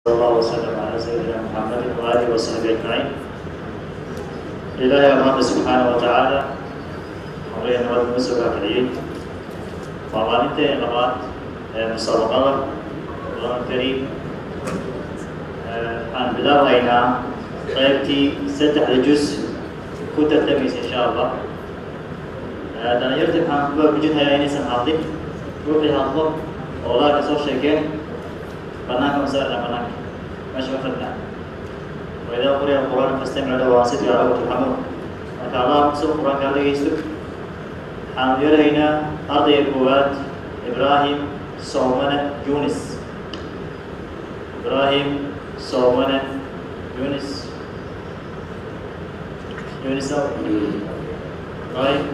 صلى الله وسلم على سيدنا محمد وآله وصحبه أجمعين. إلهي الله سبحانه وتعالى أمري أن نود مسوى كريم وأمانته إنمات مسابقة القرآن الكريم عن بداية قيبتي ستة الجزء كنت التمييز إن شاء الله. أنا يرتب عن بجدها يعني سنعطيك روحي هذا والله كسر شيئين بناك مسألة بناك ماشي وفتنا. وإذا قرئ القرآن فاستمعوا له وأنصتوا لعلكم ترحمون. marka Allah soo Qur'aan ka dhageysto waxaan yaraynaa ardayga koowaad Ibrahim Soomane Yunus. Ibrahim Soomane Yunus. Ibrahim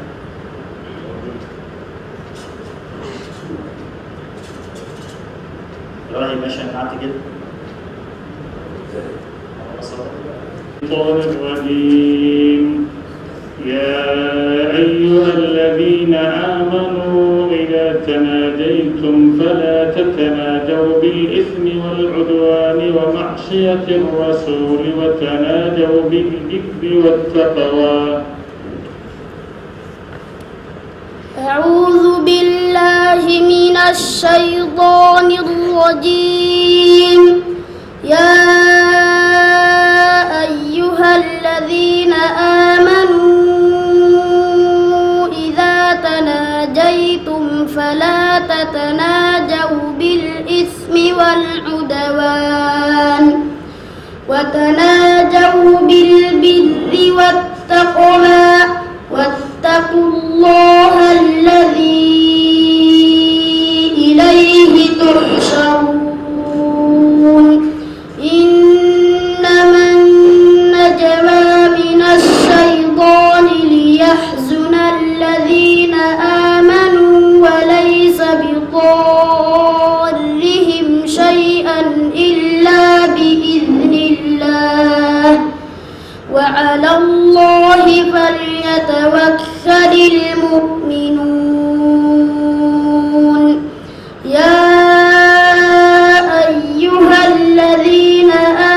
ماشي نعتقد الشيطان الرجيم. يا أيها الذين آمنوا إذا تناجيتم فلا تتناجوا بالإثم والعدوان ومعصية الرسول وتناجوا بالبر والتقوى. أعوذ بالله من الشيطان الرجيم. يا أيها الذين آمنوا إذا تناجيتم فلا تتناجوا بالإثم والعدوان وتناجوا بالبر والتقوى واتقوا الله الذي إليه تحشرون. إنما النجوى من الشيطان ليحزن الذين آمنوا وليس بضارهم شيئا إلا بإذن الله وعلى الله فليتوكل المؤمنون. يا أيها الذين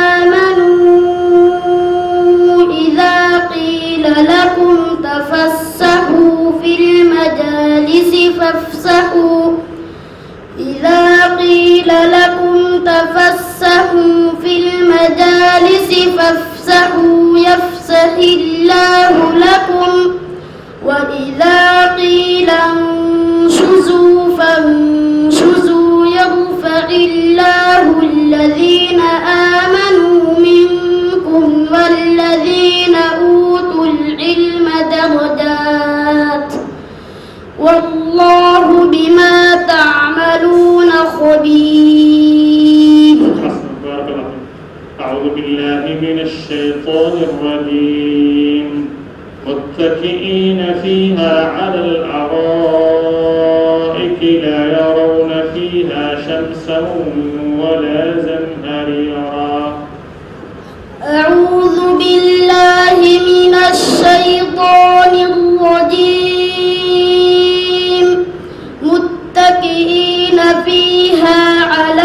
آمنوا إذا قيل لكم تفسحوا في المجالس فافسحوا يفسح الله لكم وإذا قيل انشزوا فانشزوا يرفع الله الذين آمنوا منكم والذين أوتوا العلم درجات والله بما تعملون خبير. أعوذ بالله من الشيطان الرجيم. متكئين فيها على الأرائك لا يرون فيها شمسا ولا زمهريرا. أعوذ بالله من الشيطان الرجيم. متكئين فيها على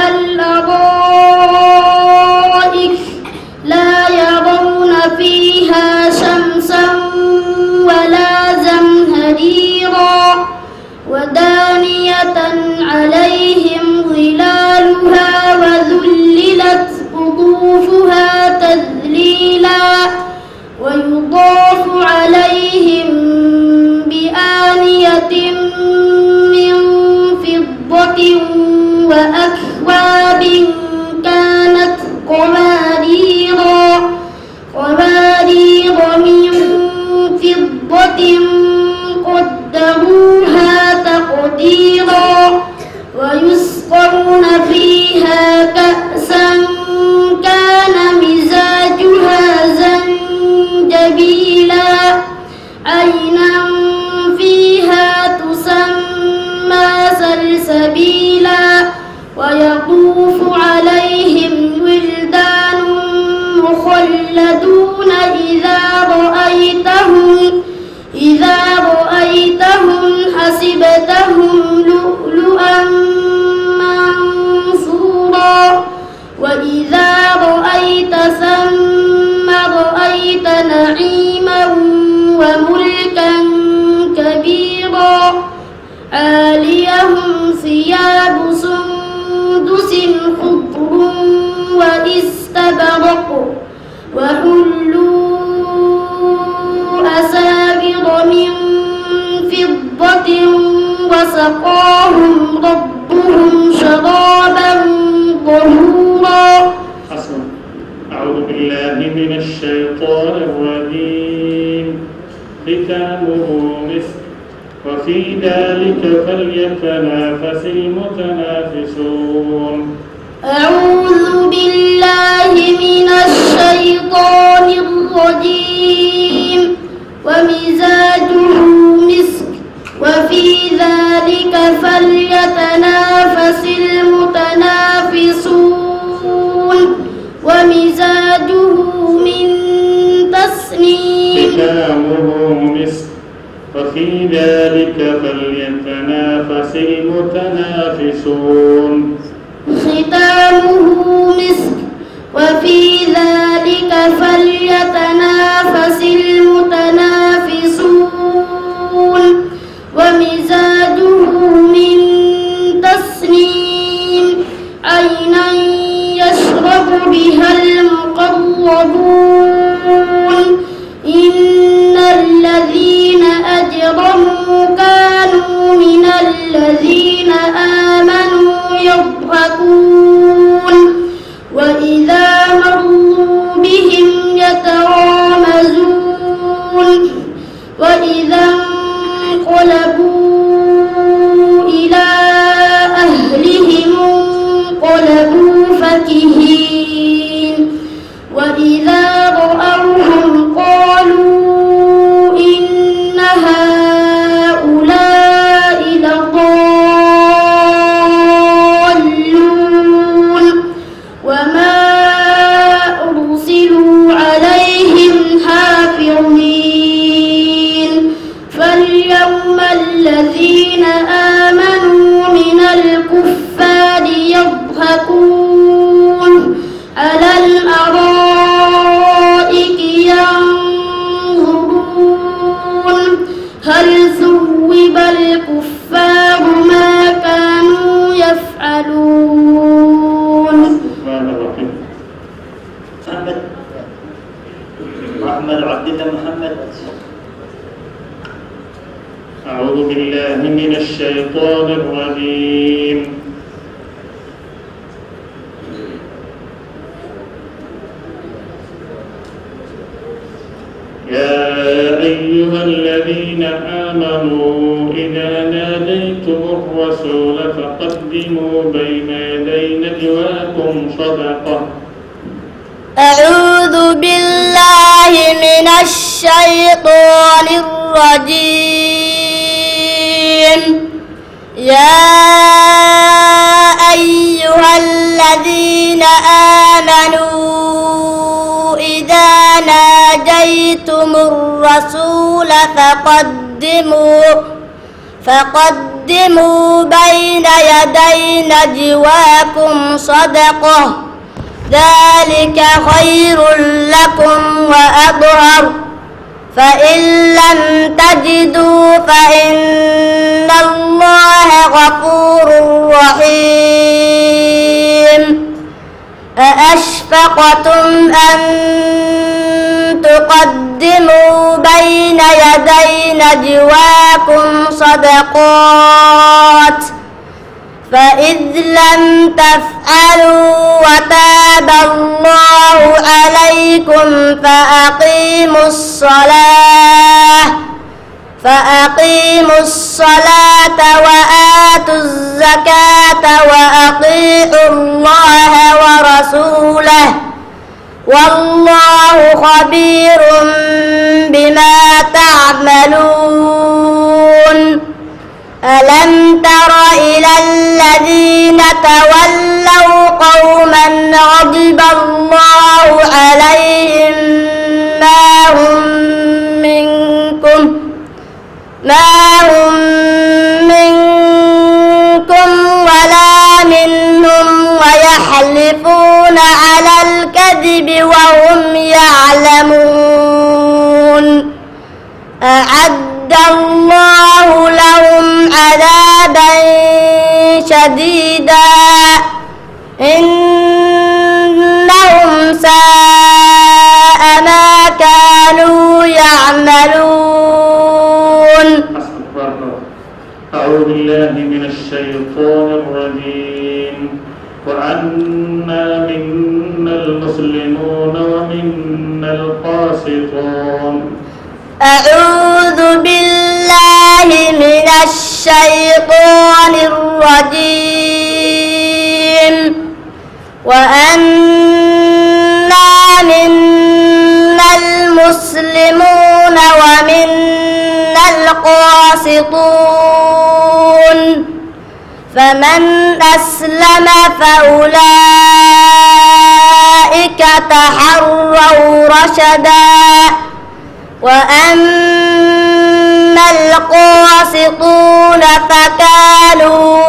الأرائك لا يرون فيها شمسا ولا زمهريرا ودانية عليهم ظلالها وذللت قطوفها تذليلا من الشيطان الرجيم ختامه مسك وفي ذلك فليتنافس المتنافسون. أعوذ بالله من الشيطان الرجيم. ومزاجه مسك وفي ذلك فليتنافس المتنافسون. ومزاجه من تسنيم. ختامه مسك وفي ذلك فليتنافس المتنافسون. ختامه مسك وفي ذلك فليتنافس المتنافسون. ومزاجه من تسنيم. عينا يشرب بها المقربون. إن الذين أجرموا كانوا من الذين آمنوا يضحكون وإذا مروا بهم يتغامزون وإذا انقلبوا إلى أهلهم انقلبوا فكهين وإذا رأوهم قالوا إن هؤلاء لضالون وما أرسلوا عليهم حافظين. فاليوم الذين آمنوا من الكفار يضحكون على الأرائك ينظرون هل ثوب الكفار ما كانوا يفعلون. محمد عبد الله محمد. أعوذ بالله من الشيطان الرجيم. يا أيها الذين آمنوا إذا ناديتم الرسول فقدموا بين يدي نجواكم صدقة. أعوذ بالله من الشيطان الرجيم. يا أيها الذين آمنوا إذا ناجيتم الرسول فقدموا بين يدي نجواكم صدقة ذلك خير لكم وأطهر. فإن لم تجدوا فإن الله غفور رحيم. أأشفقتم أن تقدموا بين يدي نجواكم صدقات فإذ لم تفعلوا وتاب الله عليكم فأقيموا الصلاة وآتوا الزكاة وأطيعوا الله ورسوله والله خبير بما تعملون. ألم تر إلى الذين تولوا قوما غضب الله عليهم ما هم منكم ولا منهم ويحلفون على الكذب وهم يعلمون. أعد الله لهم عذابا شديدا إنهم ساء ما كانوا يعملون. أعوذ بالله من الشيطان الرجيم. وأنا منا منا المسلمون ومنا القاسطون. أعوذ بالله من الشيطان الرجيم. وأنا منا المسلمون ومنا القاسطون فمن أسلم فأولئك تحروا رشدا وأما القاسطون فكانوا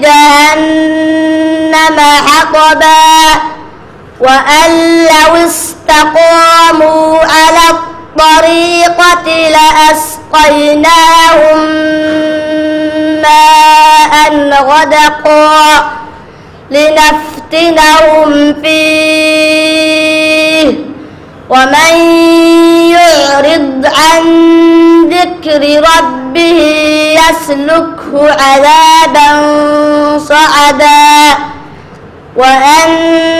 لجهنم حطبا وأن لو استقاموا على الطريقة لأسقيناهم ماء غدقا لنفتنهم فيه ومن يعرض عن ذكر ربه يسلكه عذابا صعدا وأن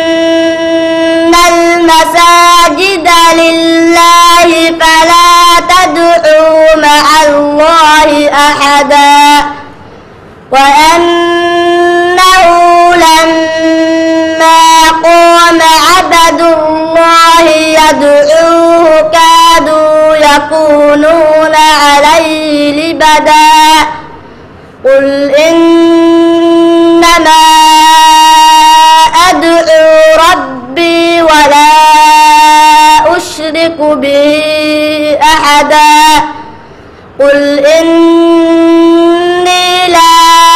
المساجد لله فلا تدعوا مع الله أحدا وأنه لما قام عبد الله يدعوه كادوا يكونون عليه لبدا قل إنما أدعو ربي ولا أشرك به أحدا قل إني لا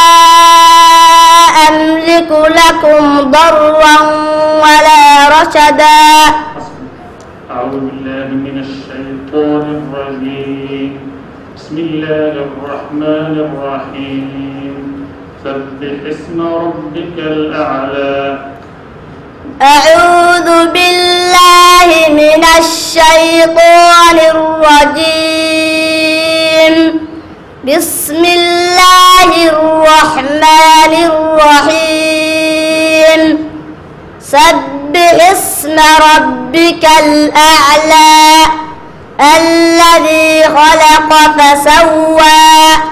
أملك لكم ضرا ولا رشدا. أعوذ بالله من الشيطان الرجيم. بسم الله الرحمن الرحيم. سبح اسم ربك الأعلى. أعوذ بالله من الشيطان الرجيم. بسم الله الرحمن الرحيم. سبح اسم ربك الأعلى الذي خلق فسوى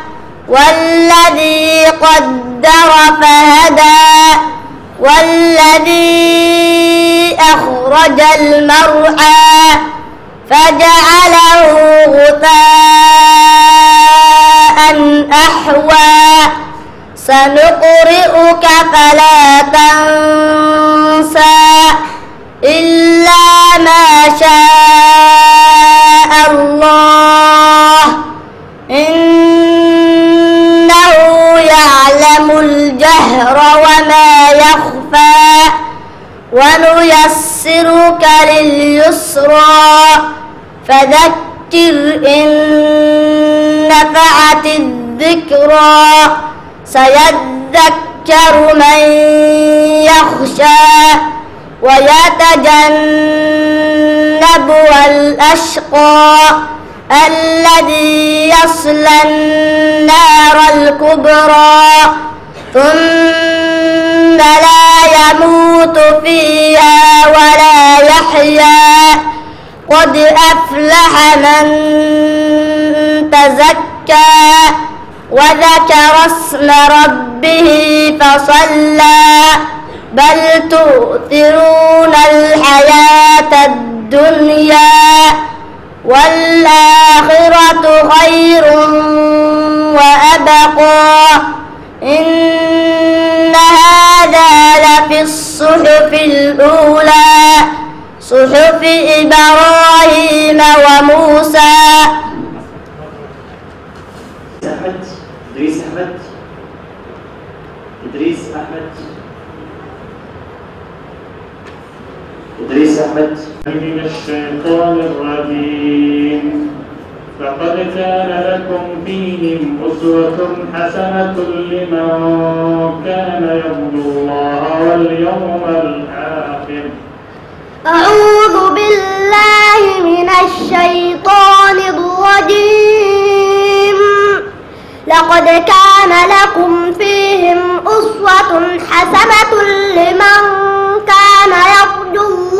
والذي قدر فهدى والذي أخرج المرعى فجعله غثاء أحوى سنقرئك فلا تنسى إلا ما شاء الله إنه يعلم الجهر وما يخفى ونيسرك لليسرى فذكر إن نفعت الذكرى سيذكر من يخشى ويتجنبها الأشقى الذي يصلى النار الكبرى ثم لا يموت فيها ولا يحيا قد أفلح من تزكى وذكر اسم ربه فصلى بل تؤثرون الحياة الدنيا والآخرة خير وأبقى إن هذا لفي الصحف الأولى صحف إبراهيم وموسى. إدريس أحمد. من الشيطان الرجيم. فقد كان لكم فيهم أسوة حسنة لمن كان يرجو الله واليوم الآخر. أعوذ بالله من الشيطان الرجيم. لقد كان لكم فيهم أسوة حسنة لمن كان يرجو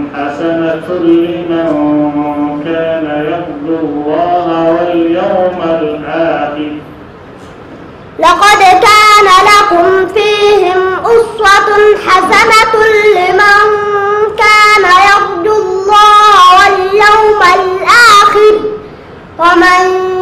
حسنة لمن كان يرجو الله واليوم الآخر. لقد كان لكم فيهم أسوة حسنة لمن كان يرجو الله واليوم الآخر ومن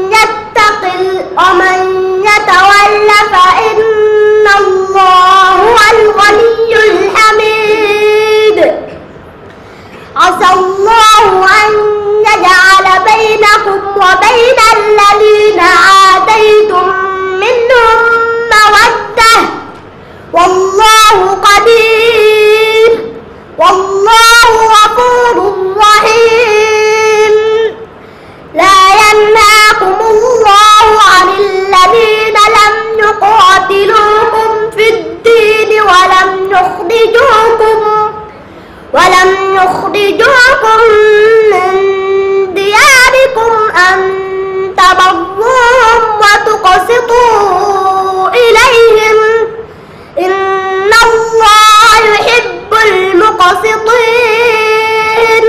يتول فإن الله هو الغني الحميد. عسى الله أن يجعل بينكم وبين الذين عاديتم منهم مودة والله قدير والله غفور رحيم. لا ينهاكم الله عن الذين لم يقاتلوكم في الدين ولم يخرجوكم من دياركم أن تبروهم وتقسطوا إليهم إن الله يحب المقسطين.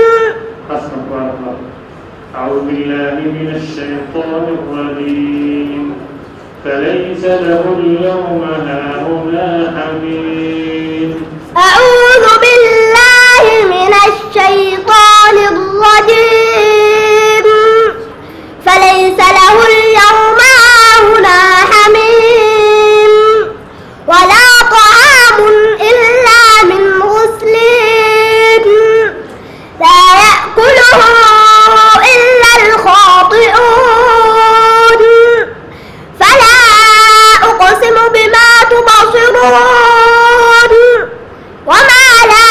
أعوذ بالله من الشيطان الرجيم. فليس له اليوم هاهنا حميم. أعوذ بالله من الشيطان الرجيم. فليس له اليوم هاهنا حميم ولا طعام إلا من غسلين لا يأكله إلا الخاطئون. فلا أقسم بما تبصرون وما لا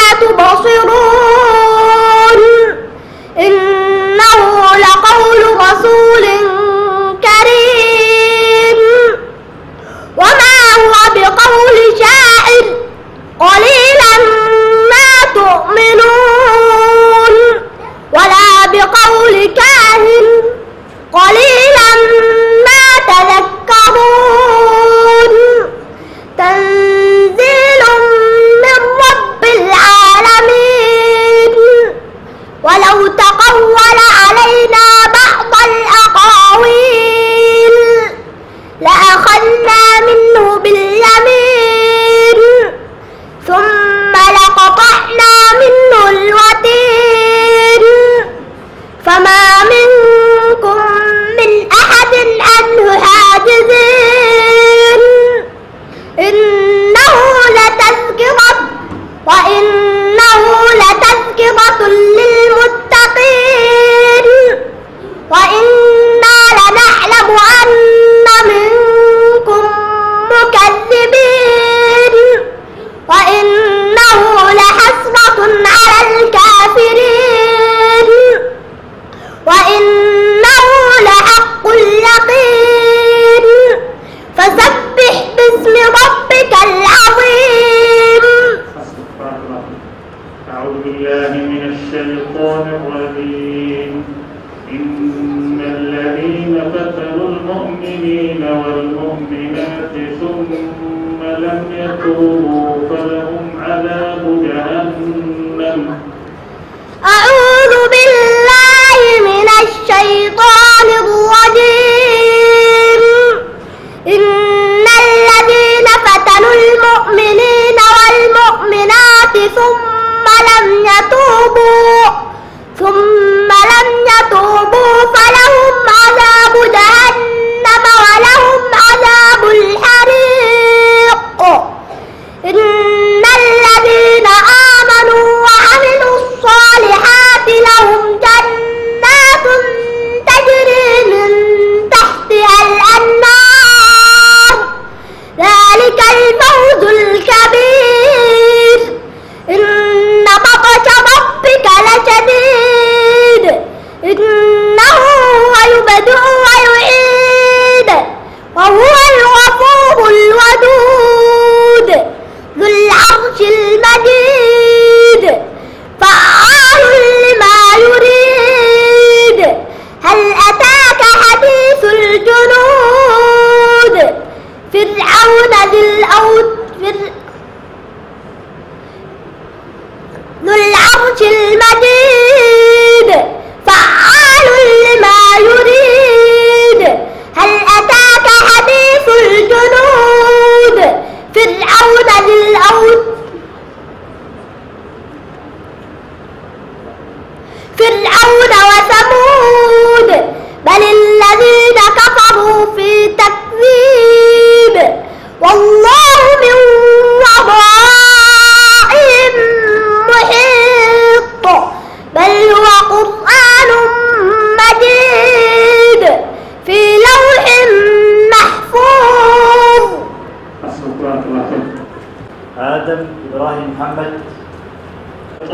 تبصرون إنه لقول رسول كريم وما هو بقول شاعر قليلا ما تؤمنون ولا بقول كاهن قليلا ما تذكرون. تنزيل من رب العالمين. ولو تقول علينا بعض الأقاويل لأخذنا منه باليمين ثم لقطعنا منه الوتين فما منكم من أحد عنه حاجزين. إنه لتذكرة للمتقين وإنا لنعلم أن منكم مكذبين وإنه لحسرة على الكافرين وإنه لحق اليقين. فسبح باسم ربك العظيم. أعوذ بالله من الشيطان الرجيم. إن الذين فتنوا المؤمنين والمؤمنات ثم لم يتوبوا فلهم عذاب جهنم. أعوذ بالله من الشيطان الرجيم. إن الذين فتنوا المؤمنين والمؤمنات ثم لم يتوبوا فلهم عذاب جهنم ولهم عذاب الحريق. إن الذين آمنوا وعملوا الصالحات لهم جنات تجري من تحتها الأنهار ذلك الفوز الكبير. إن بطش ربك لشديد إنه هو يبدئ ويعيد وهو الغفور الودود ذو العرش المجيد فعال لما يريد. هل أتاك حديث الجنود فرعون ذو العرش المجيد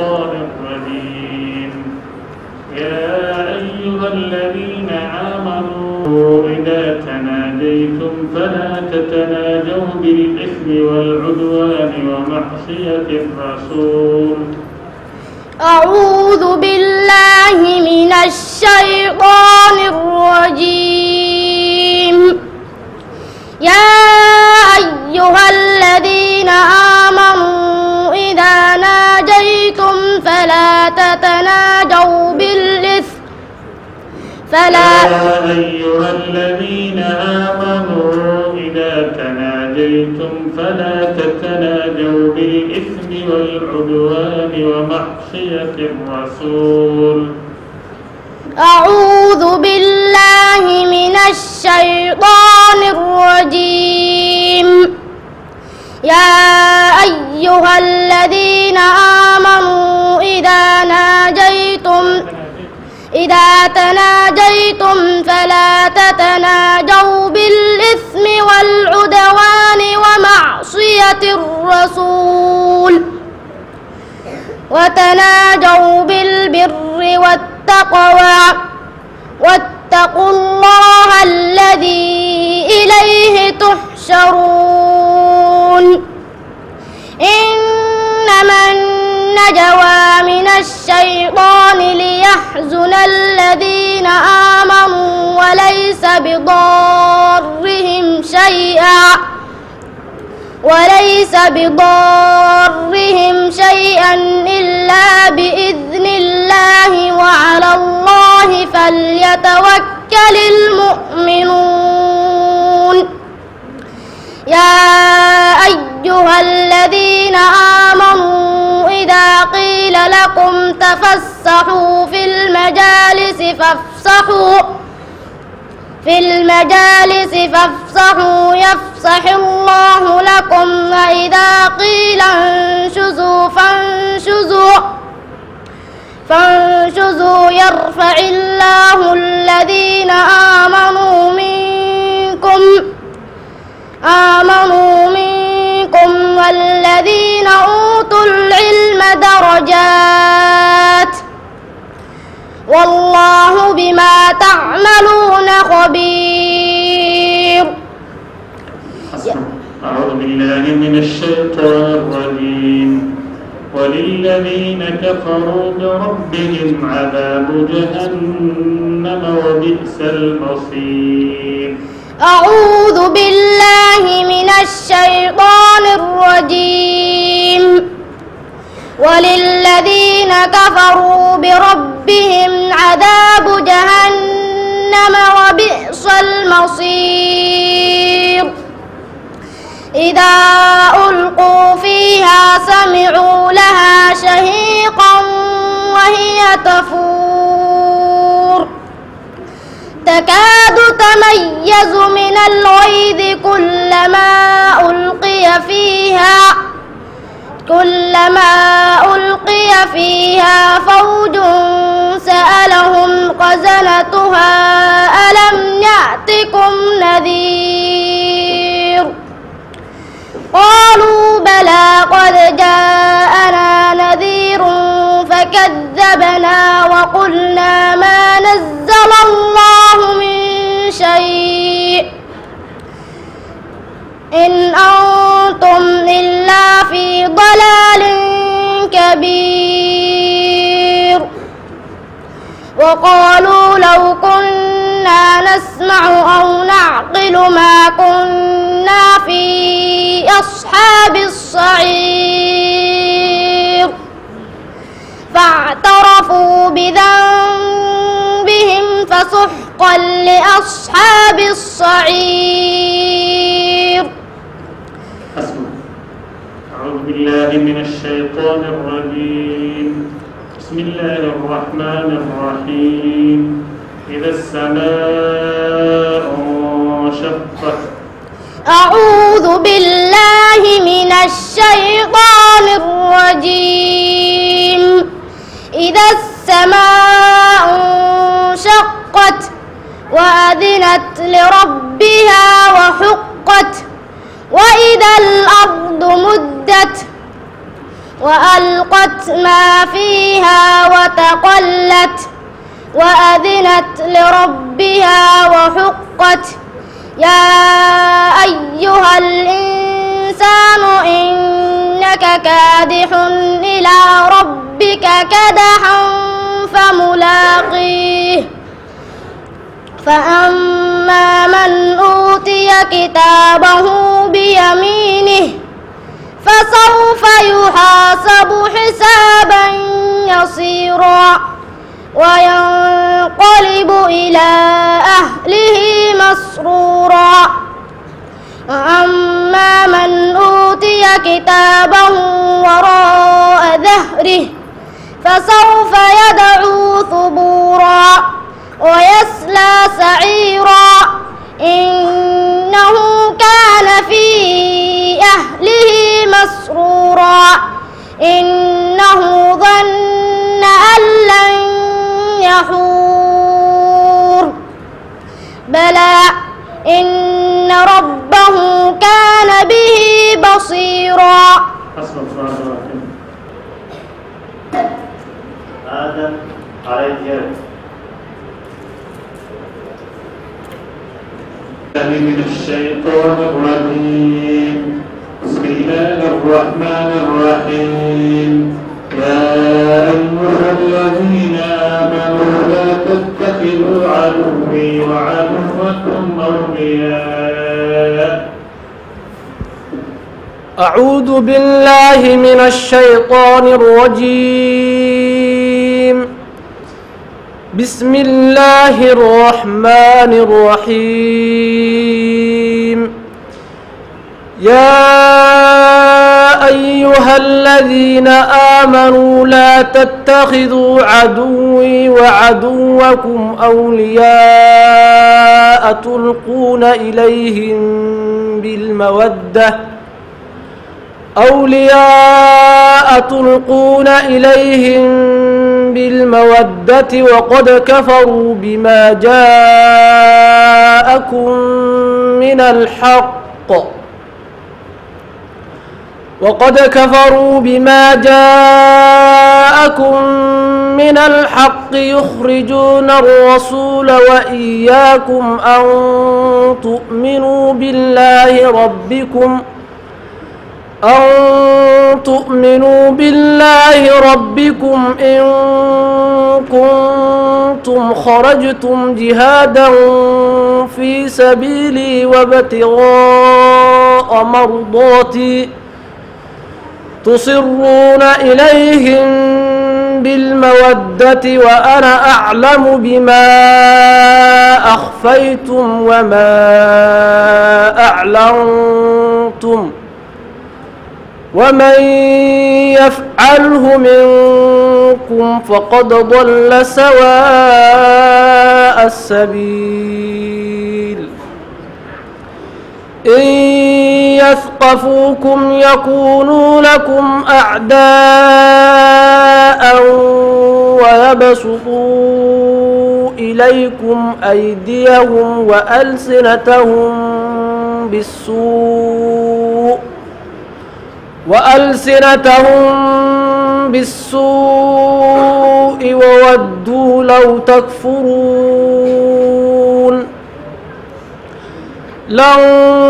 الشيطان الرجيم يا أيها الذين آمنوا إذا تناجيتم فلا تتناجوا بالإثم والعدوان ومعصية الرسول. أعوذ بالله من الشيطان الرجيم. يا أيها الذين آمنوا إذا ناجيتم فلا تتناجوا بالإثم يا أيها الذين آمنوا إذا تناجيتم فلا تتناجوا بالإثم والعدوان ومعصية الرسول. أعوذ بالله من الشيطان الرجيم. يا أيها الذين آمنوا إذا تناجيتم فلا تتناجوا بالإثم والعدوان ومعصية الرسول وتناجوا بالبر والتقوى واتقوا الله الذي إليه تحشرون. إنما النجوى من الشيطان ليحزن الذين آمنوا وليس بضارهم شيئا إلا بإذن الله وعلى الله فليتوكل المؤمنون. يا أيها الذين آمنوا إذا قيل لكم تفسحوا في المجالس فافسحوا يفسح الله لكم وإذا قيل فانشزوا يرفع الله الذين آمنوا منكم والذين أوتوا العلم درجات والله بما تعملون خبير. أعوذ بالله من الشيطان الرجيم وللذين كفروا بربهم عذاب جهنم وبئس المصير. أعوذ بالله من الشيطان الرجيم وللذين كفروا بربهم عذاب جهنم وبئس المصير. إذا ألقوا فيها سمعوا لها شهيقا وهي تفور تكاد تميز من الغيظ كلما ألقي فيها فوج سألهم خزنتها ألم يأتكم نذير قالوا بلى قد جاءنا نذير فكذبنا وقلنا ما نزل الله من شيء إن أنتم إلا في ضلال كبير. وقالوا لو كنا نسمع أو نعقل ما كنا في أصحاب السعير فاعترفوا بذنبهم فسحقا لأصحاب السعير. أعوذ بالله من الشيطان الرجيم. بسم الله الرحمن الرحيم. إذا السماء انشقت. أعوذ بالله من الشيطان الرجيم. إذا السماء انشقت وأذنت لربها وحقت وإذا الأرض مدت وألقت ما فيها وتقلت وأذنت لربها وحقت يا أيها الإنسان إنك كادح إلى ربك كدحا فملاقيه فأما من أوتي كتابه بيمينه فسوف يحاسب حسابا يسيرا وينقلب إلى أهله مسرورا وأما من أوتي كتابه وراء ظهره فسوف يدعو ثبورا ويصلى سعيرا إنه كان في أهله مسرورا إنه ظن أن لن يحور بلى إن ربه كان به بصيرا. آدم عليه من الشيطان الرجيم. بسم الله الرحمن الرحيم. يا أيها الذين آمنوا لا تتخذوا عدوي وعدوكم أولياء. أعوذ بالله من الشيطان الرجيم. بسم الله الرحمن الرحيم. يا أيها الذين آمنوا لا تتخذوا عدوي وعدوكم أولياء تلقون إليهم بالمودة وقد كفروا بما جاءكم من الحق يخرجون الرسول وإياكم أن تؤمنوا بالله ربكم إن كنتم خرجتم جهادا في سبيلي وابتغاء مرضاتي تصرون إليهم بالمودة وأنا أعلم بما أخفيتم وما أعلنتم ومن يفعله منكم فقد ضل سواء السبيل. إن يثقفوكم يكونوا لكم أعداء ويبسطوا إليكم أيديهم وألسنتهم بالسوء وودوا لو تكفرون. لن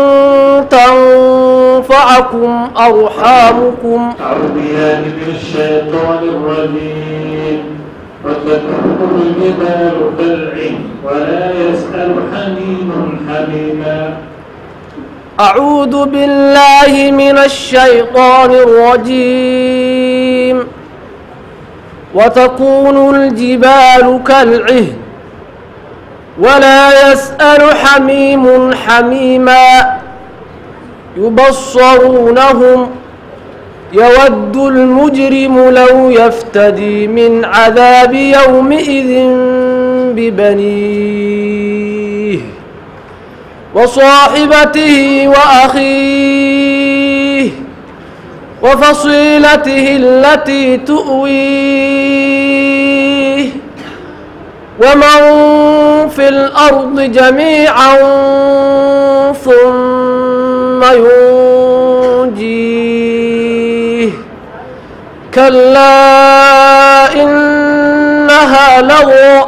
تنفعكم أرحامكم. أعوذ بالله من الشيطان الرجيم. وتكون الجبال كالعهن ولا يسأل حميم حميما. أعوذ بالله من الشيطان الرجيم. وتكون الجبال كالعهن ولا يسأل حميم حميما. يبصرونهم يود المجرم لو يفتدي من عذاب يومئذ ببنيه وصاحبته وأخيه وفصيلته التي تؤويه ومن في الأرض جميعا ثم ينجيه كلا إنها لظى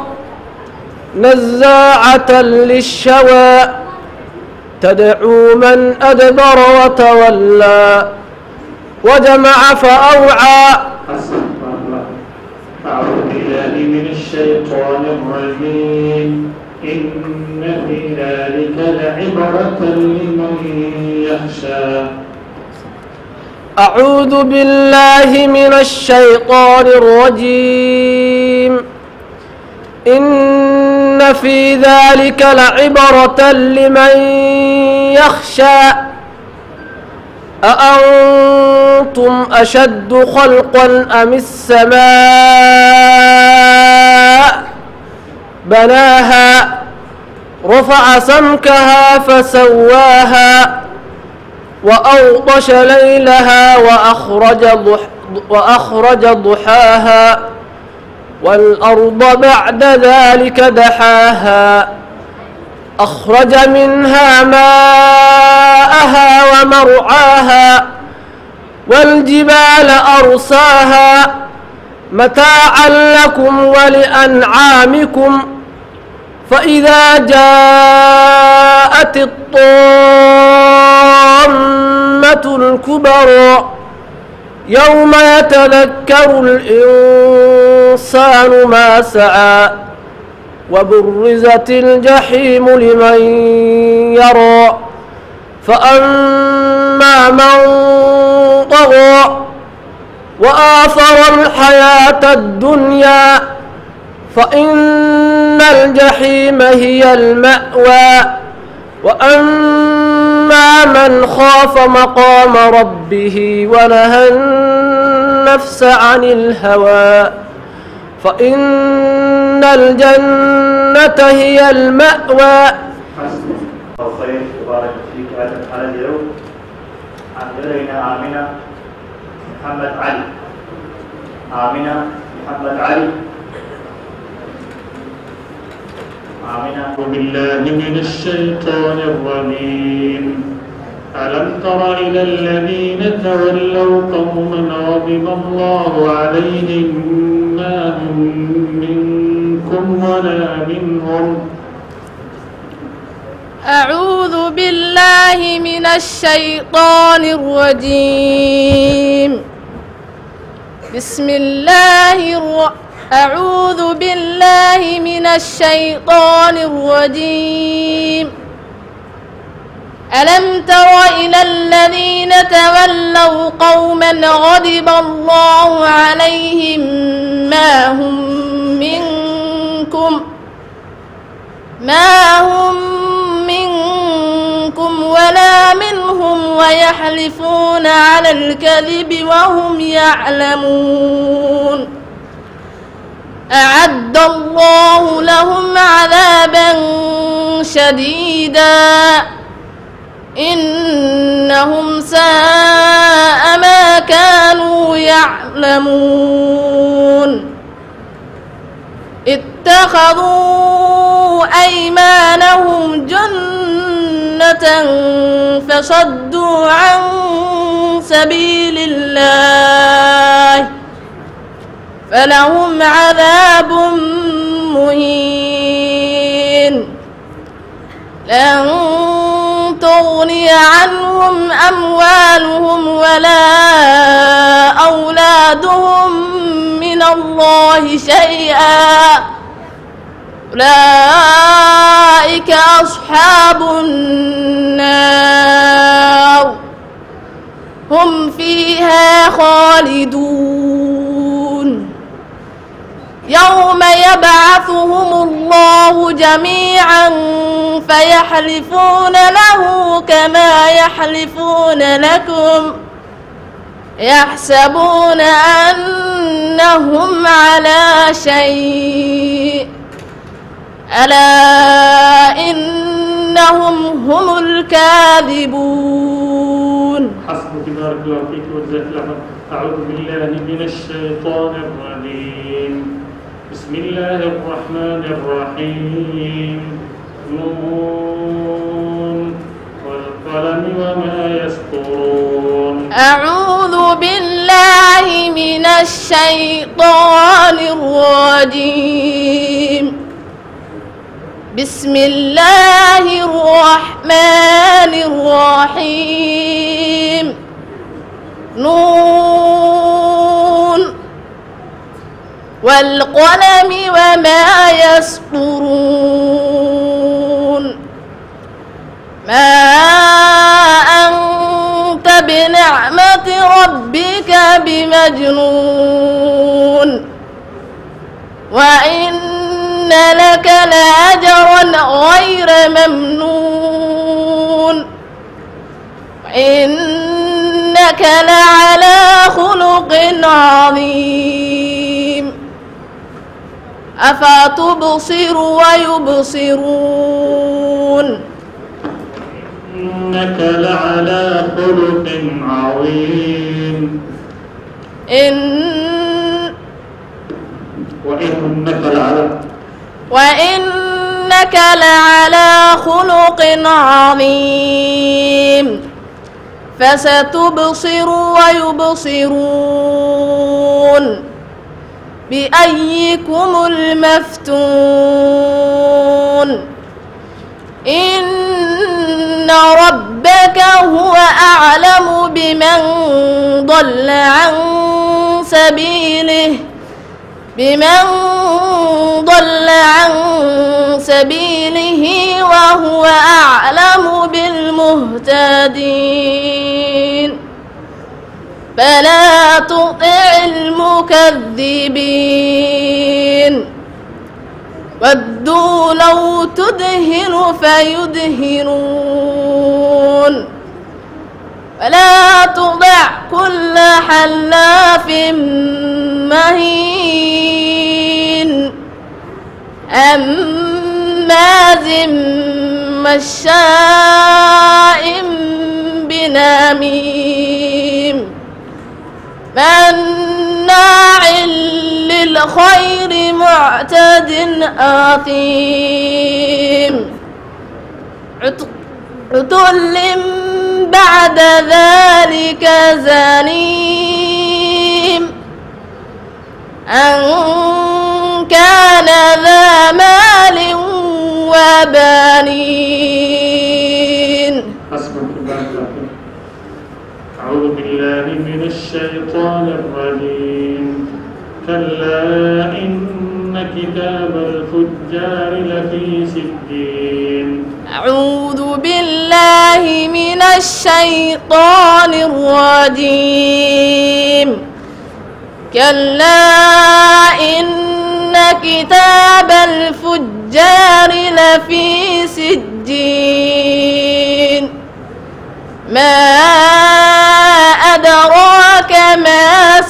نزاعة للشوى تدعو من أدبر وتولى وجمع فأوعى. أعوذ بالله من الشيطان الرجيم. إن في ذلك لعبرة لمن يخشى. أعوذ بالله من الشيطان الرجيم. إن في ذلك لعبرة لمن يخشى. أأنتم أشد خلقا أم السماء بناها رفع سمكها فسواها وأغطش ليلها وأخرج ضحاها والأرض بعد ذلك دحاها أخرج منها ماءها ومرعاها والجبال أرساها متاعا لكم ولأنعامكم فإذا جاءت الطامة الكبرى يوم يتذكر الإنسان ما سعى وبرزت الجحيم لمن يرى فأما من طغى وآثر الحياة الدنيا فإن الجحيم هي المأوى وأما من خاف مقام ربه ونهى النفس عن الهوى فإن الجنة هي المأوى. خير تبارك فيك على اليوم عن إلينا آمنة محمد علي. آمنة محمد علي. آمنة. أعوذ بالله من الشيطان الرجيم. ألم تر إلى الذين تولوا قوما غضب الله عليهم ما هم منكم ولا منهم. أعوذ بالله من الشيطان الرجيم. أعوذ بالله من الشيطان الرجيم. ألم تر إلى الذين تولوا قوما غضب الله عليهم ما هم منكم ولا منهم ويحلفون على الكذب وهم يعلمون. أعد الله لهم عذابا شديدا إنهم ساء ما كانوا يعلمون. اتخذوا أيمانهم جنة فصدوا عن سبيل الله فلهم عذاب مهين. لن تغني عنهم أموالهم ولا أولادهم من الله شيئا أولئك أصحاب النار هم فيها خالدون. يوم يبعثهم الله جميعا فيحلفون له كما يحلفون لكم يحسبون أنهم على شيء ألا إنهم هم الكاذبون. حسبك بارك الله فيك وجزاك الله خير. أعوذ بالله من الشيطان الرجيم. بسم الله الرحمن الرحيم. نون والقلم وما يسطرون. أعوذ بالله بالله من الشيطان الرجيم. بسم الله الرحمن الرحيم. نون والقلم وما يسطرون. ما أنت بنعمة ربك بمجنون وإن لك لأجرا غير ممنون وإنك لعلى خلق عظيم. أفتبصر ويبصرون. إنك لعلى خلق عظيم. وإنك لعلى خلق عظيم. فستبصر ويبصرون بأيكم المفتون. إن ربك هو أعلم بمن ضل عن سبيله وهو أعلم بالمهتدين. فلا تطع المكذبين ودوا لو تدهن فيدهنون. ولا تطع كل حلاف مهين هماز مشاء بنميم مناع للخير معتد آثيم عتل بعد ذلك زنيم أن كان ذا مال وبنين. أعوذ بالله من الشيطان الرجيم. كلا إن كتاب الفجار لفي سجين. أعوذ بالله من الشيطان الرجيم. كلا إن كتاب الفجار لفي سجين. ما أدراك ما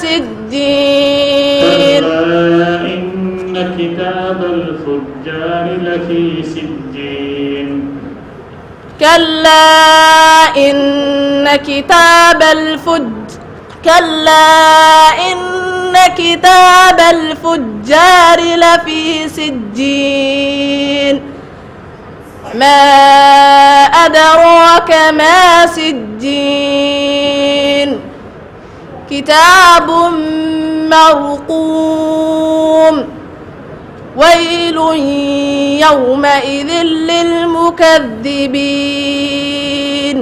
سجين. كلا إن كتاب الفجار لفي سجين. كلا إن كتاب الفجار لفي سجين. ما أدراك ما سجين. كتاب مرقوم. ويل يومئذ للمكذبين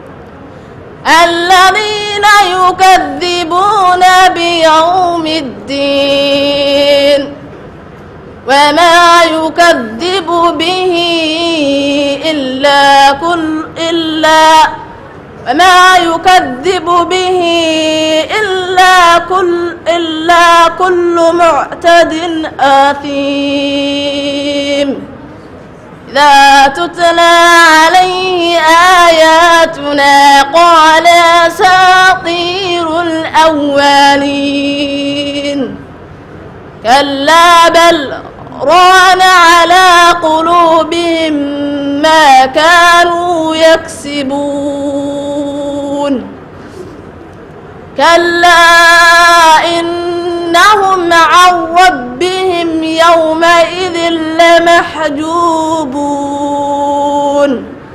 الذين يكذبون بيوم الدين وما يكذب به إلا كل معتد آثيم. إذا تتلى عليه آياتنا قال أساطير الأولين. كلا بل ران على قلوبهم ما كانوا يكسبون. كلا إنهم عن ربهم يومئذ لمحجوبون.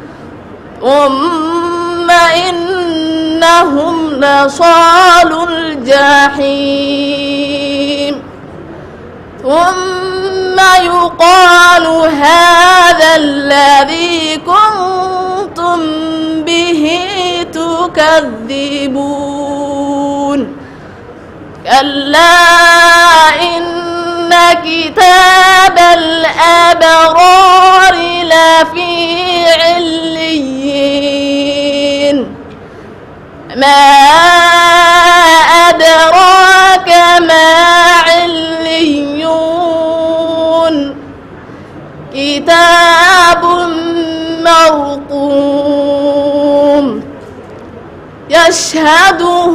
ثم إنهم لصالو الجحيم. الجحيم ثم يقال هذا الذي كنتم به تكذبون كلا إن كتاب الأبرار لفي عليين ما أدراك ما عليون كتاب مرقوم يشهده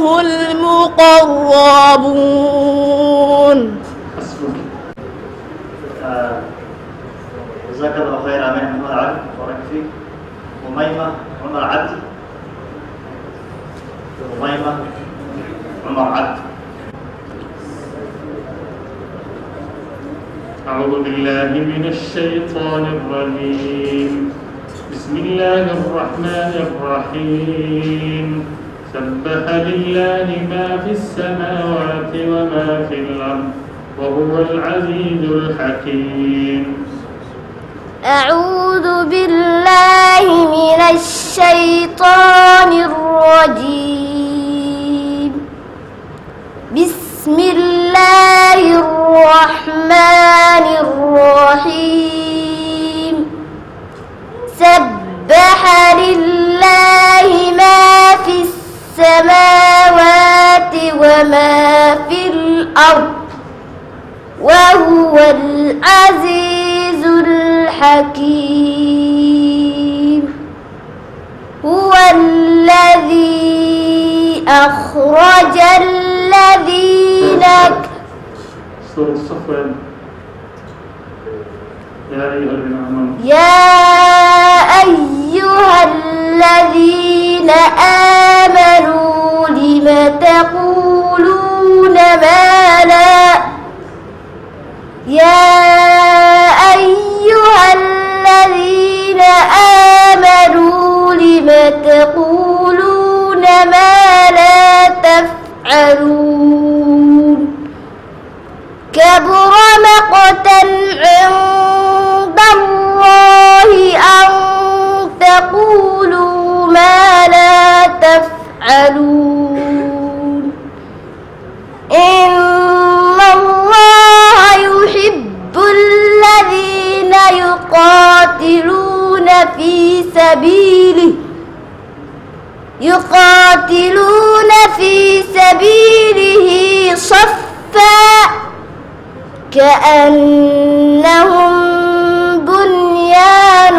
المقربون. جزاك الله خير. آمين. عمر عبد بارك فيك. أميمة عمر عبد. أميمة عمر عبد. أعوذ بالله من الشيطان الرجيم. بسم الله الرحمن الرحيم. سبح لله ما في السماوات وما في الأرض وهو العزيز الحكيم. أعوذ بالله من الشيطان الرجيم. بسم الله الرحمن الرحيم. سبح لله ما في السماوات وما في الأرض وهو العزيز الحكيم. هو الذي أخرج الذين سورة الصفوان. يا أيها الذين آمنوا لم تقولون ما لا تقولون ما لا تفعلون كبر مقتا عند الله أن تقولوا ما لا تفعلون إن الله يحب الذين يقاتلون في سبيله صفا كأنهم بنيان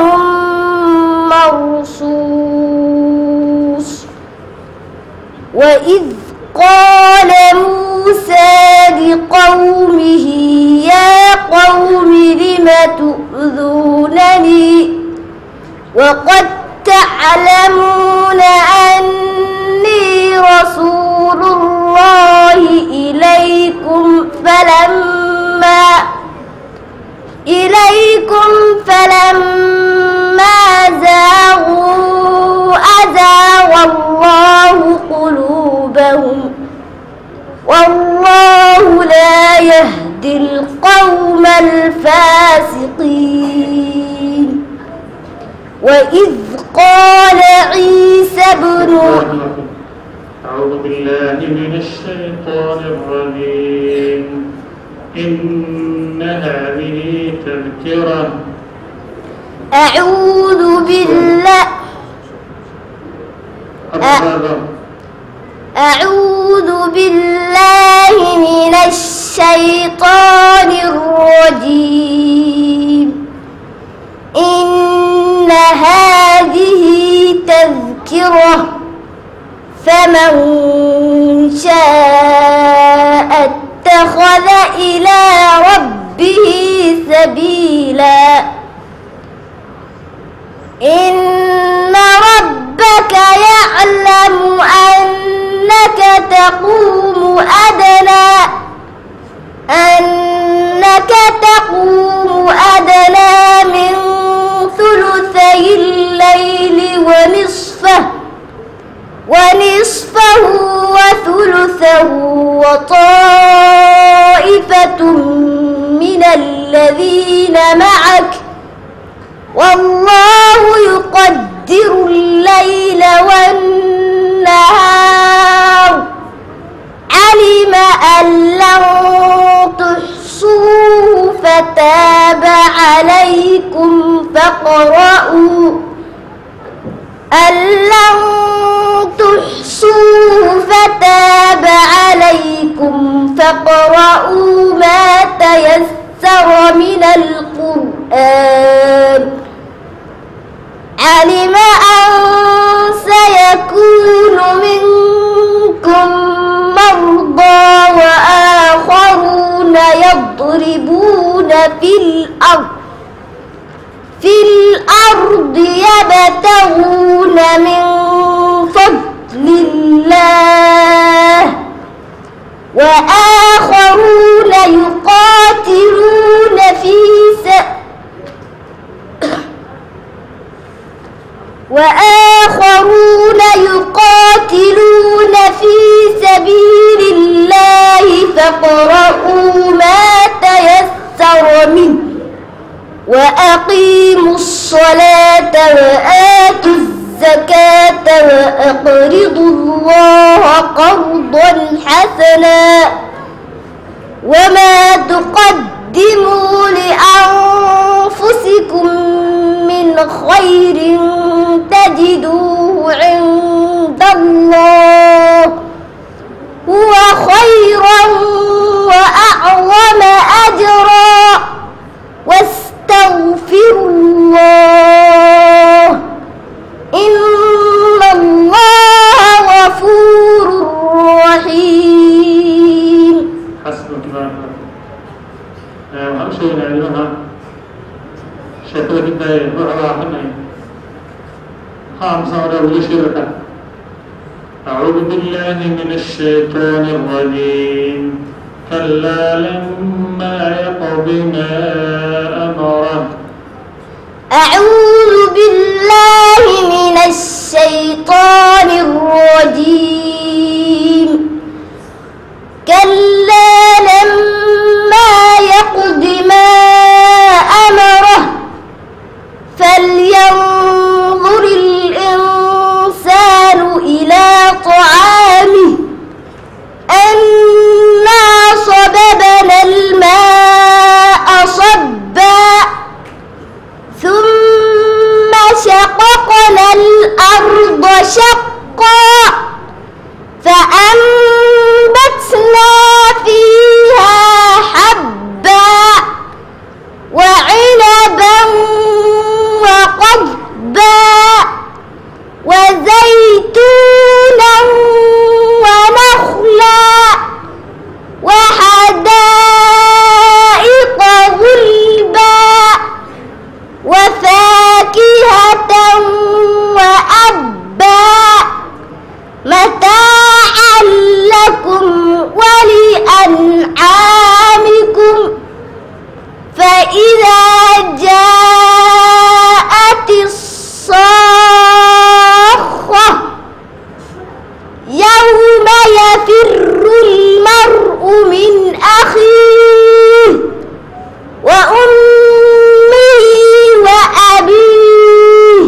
مرصوص وإذ قال موسى لقومه يا قوم لم تؤذونني وقد تعلمون أني رسول الله إليكم فلما زاغوا أزاغ الله قلوبهم والله لا يهدي القوم الفاسقين وإذ قال عيسى ابن أعوذ بالله من الشيطان الرجيم إن هذه تذكرة أعوذ بالله من الشيطان الرجيم إن هذه تذكرة فمن شاء اتخذ إلى ربه سبيلا إن ربك يعلم أنك تقوم أدنى من ثلثي الليل ونصفه وثلثه ثلثه وطائفة من الذين معك والله يقدر الليل والنهار علم أن لن تحصوه فتاب عليكم فاقرؤوا ما تيسر من القرآن علم أن سيكون منكم مرضى وآخرون يضربون في الأرض يبتغون من فضل الله وآخرون يقاتلون في سبيل الله فاقرؤوا ما تيسر منه وأقيموا الصلاة وآتوا الزكاة وأقرضوا الله قرضا حسنا وما تقدموا لأنفسكم من خير تجدوه عند الله هو خيرا وأعظم أجرا واستغفروا الله إن الله غفور رحيم. حسبك الله. وأمشي إلى علمها شكرا لله وعلى حنين خامسا ولا شركا. أعوذ بالله من الشيطان الرجيم. كلا لما يقض ما أمره. أعوذ بالله من الشيطان الرجيم. كلا لما يقض ما أمره فلينظر الإنسان إلى طعامه أنا صببنا الماء صبا ثم شققنا الأرض شقا فأنبتنا فيها حبا وعنبا وقضبا وزيتونا ونخلا وحدائق غلبا وفاكهة وأبا متاعا لكم ولأنعامكم فإذا جاءت الصاخة يوم يفر المرء من أخيه وأمه وأبيه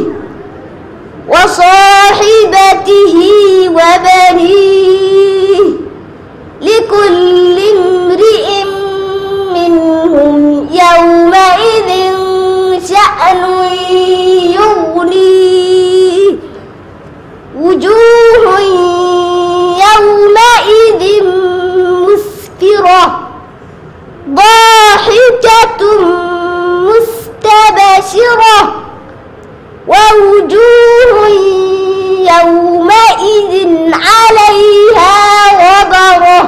وصاحبته وبنيه لكل امرئ منهم يومئذ شأن يغنيه وجوه يومئذ مسفرة ضاحكة مستبشرة ووجوه يومئذ عليها غبرة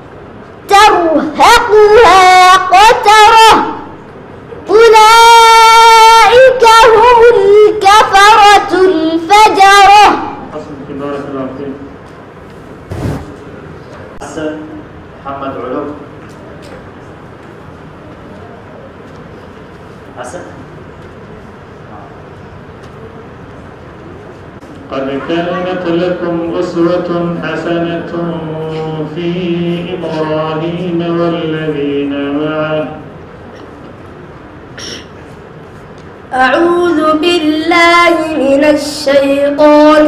ترهقها قترة أولئك هم الكفرة الفجرة. بارك الله فيك. حسن محمد علو. حسن قد كانت لكم أسوة حسنة في إبراهيم والذين معه. أعوذ بالله من الشيطان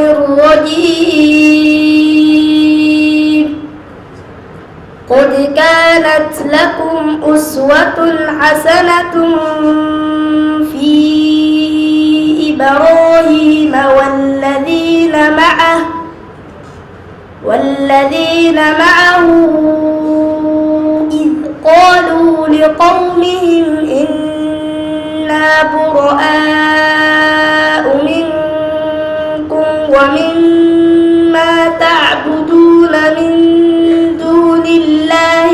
الرجيم. قد كانت لكم أسوة حسنة في إبراهيم والذين معه إذ قالوا لقومهم إنا براء منكم ومما تعبدون من دون الله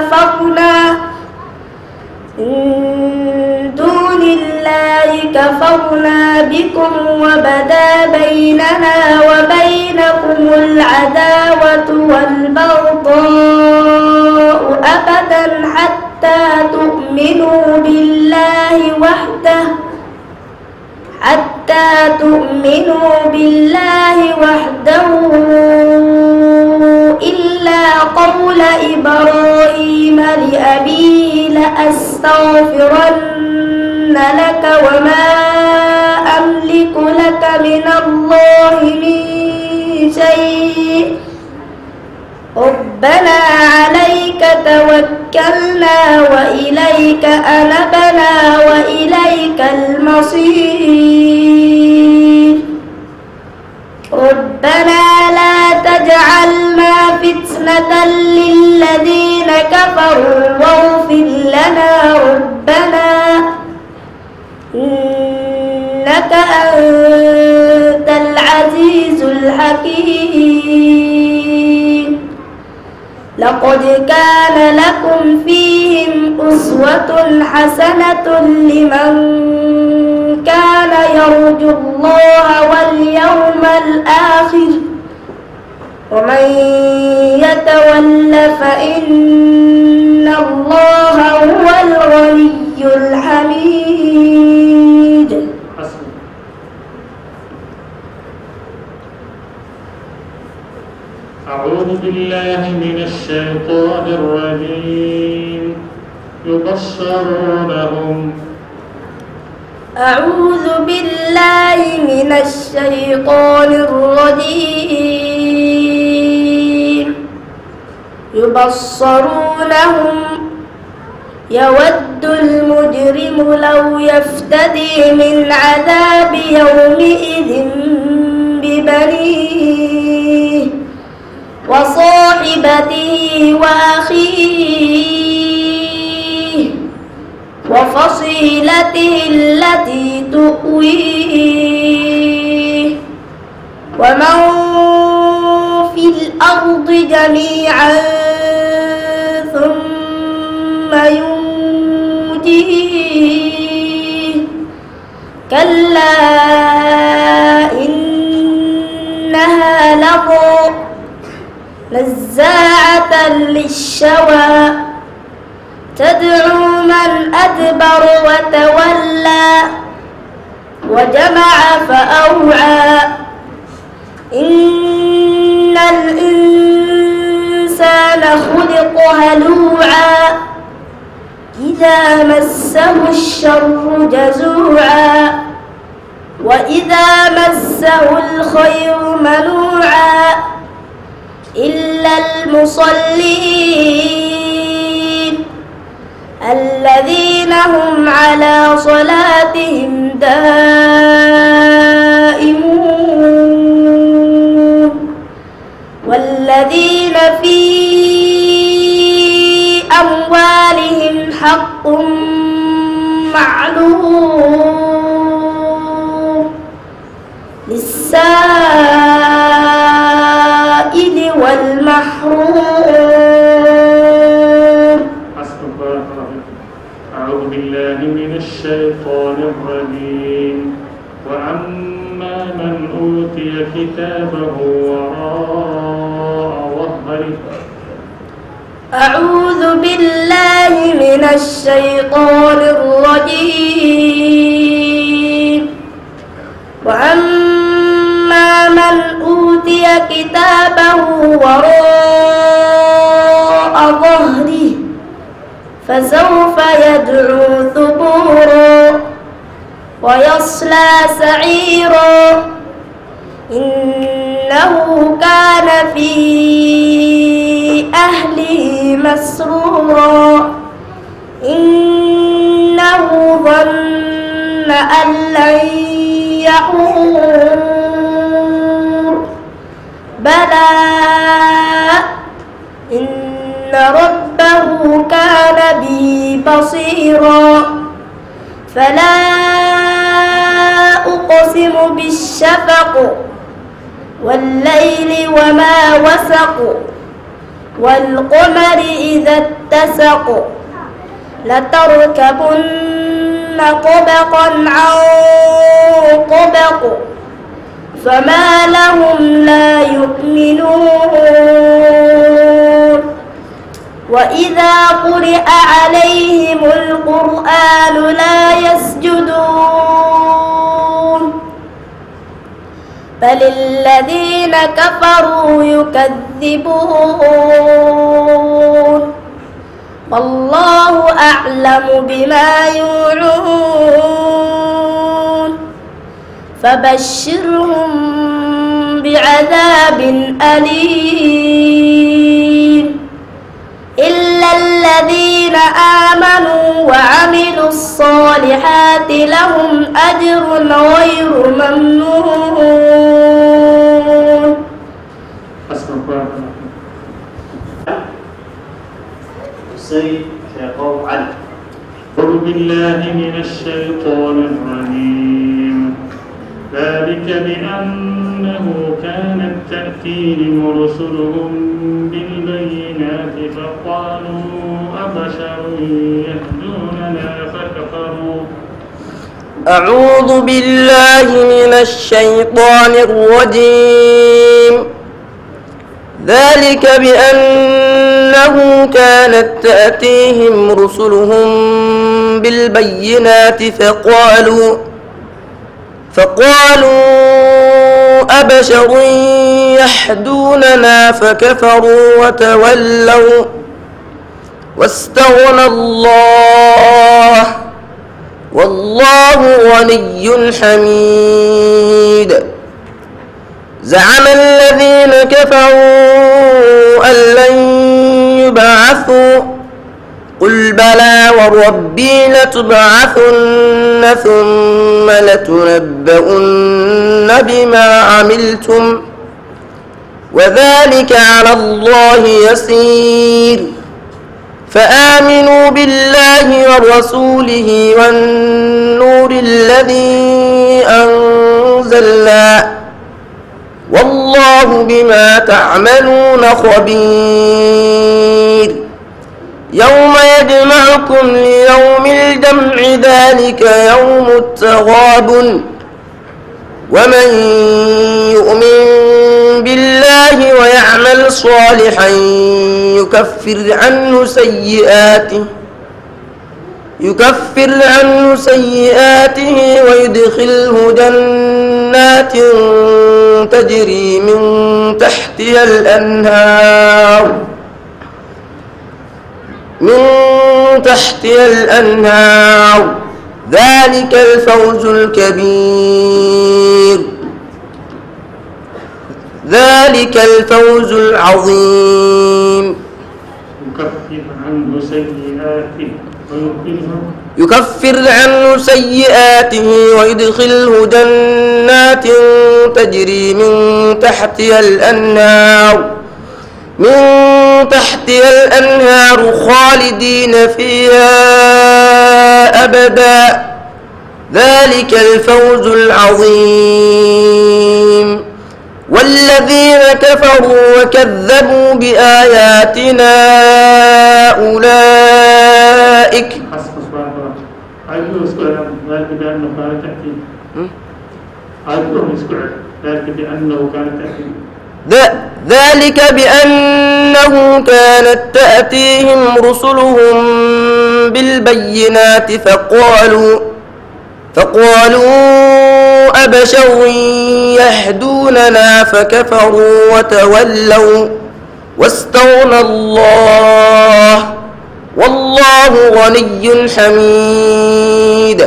كفرنا بكم وبدا بيننا وبينكم العداوة والبغضاء أبدا حتى تؤمنوا بالله وحده إلا قول إبراهيم لأبيه لأستغفرن لك وما أملك لك من الله من شيء ربنا عليك توكلنا وإليك أنبنا وإليك المصير ربنا لا تجعلنا فتنة للذين كفروا واغفر لنا ربنا إنك أنت العزيز الحكيم. لقد كان لكم فيهم أسوة حسنة لمن كان يرجو الله واليوم الآخر ومن يتول فإن الله هو الغني الحميد. أعوذ بالله من الشيطان الرجيم. أعوذ بالله من الشيطان الرجيم. يبصرونهم يود المجرم لو يفتدي من عذاب يومئذ ببنيه وصاحبته وأخيه وفصيلته التي تؤويه ومن في الأرض جميعا ثم ينجيه كلا إنها لظى نزاعة للشوى تدعو من أدبر وتولى وجمع فأوعى إن الإنسان خلق هلوعا إذا مسه الشر جزوعا وإذا مسه الخير منوعا إلا المصلين الذين هم على صلاتهم دائمون والذين في أموالهم حق معلوم للسائل والمحروم. أعوذ بالله من الشيطان الرجيم. وأما من أوتي كتابه وراء ظهره. أعوذ بالله من الشيطان الرجيم. وأما من كتابه وراء ظهره فسوف يدعو ثبورا ويصلى سعيرا إنه كان في أهله مسرورا إنه ظن أن لن يحور بلى إن ربه كان به بصيرا فلا أقسم بالشفق والليل وما وسق والقمر إذا اتسق لتركبن طبقا عن طبق فما لهم لا يؤمنون وإذا قرئ عليهم القرآن لا يسجدون بل الذين كفروا يكذبون والله أعلم بما يوعون فبشرهم بعذاب أليم إلا الذين آمنوا وعملوا الصالحات لهم أجر غير ممنون. السيد يقول علي. أعوذ بالله من الشيطان الرجيم. ذلك بأنه كانت تأتيهم رسلهم بالبينات فقالوا أبشر يهدوننا فكفروا. أعوذ بالله من الشيطان الرجيم. ذلك بأنه كانت تأتيهم رسلهم بالبينات فقالوا أبشر يهدوننا فكفروا وتولوا واستغنى الله والله غني حميد. زعم الذين كفروا أن لن يبعثوا قل بلى وربي لتبعثن ثم لتنبؤن بما عملتم وذلك على الله يسير. فآمنوا بالله ورسوله والنور الذي أنزلنا والله بما تعملون خبير. يوم يجمعكم ليوم الجمع ذلك يوم التغابن ومن يؤمن بالله ويعمل صالحا يكفر عنه سيئاته ويدخله جنات تجري من تحتها الأنهار ذلك الفوز الكبير ذلك الفوز العظيم. يكفر عنه سيئاته ويدخله جنات تجري من تحتها الأنهار خالدين فيها أبدا ذلك الفوز العظيم. والذين كفروا وكذبوا بآياتنا أولئك ذلك بأنه كانت تأتيهم رسلهم بالبينات فقالوا أبشر يهدوننا فكفروا وتولوا واستغنى الله والله غني حميد.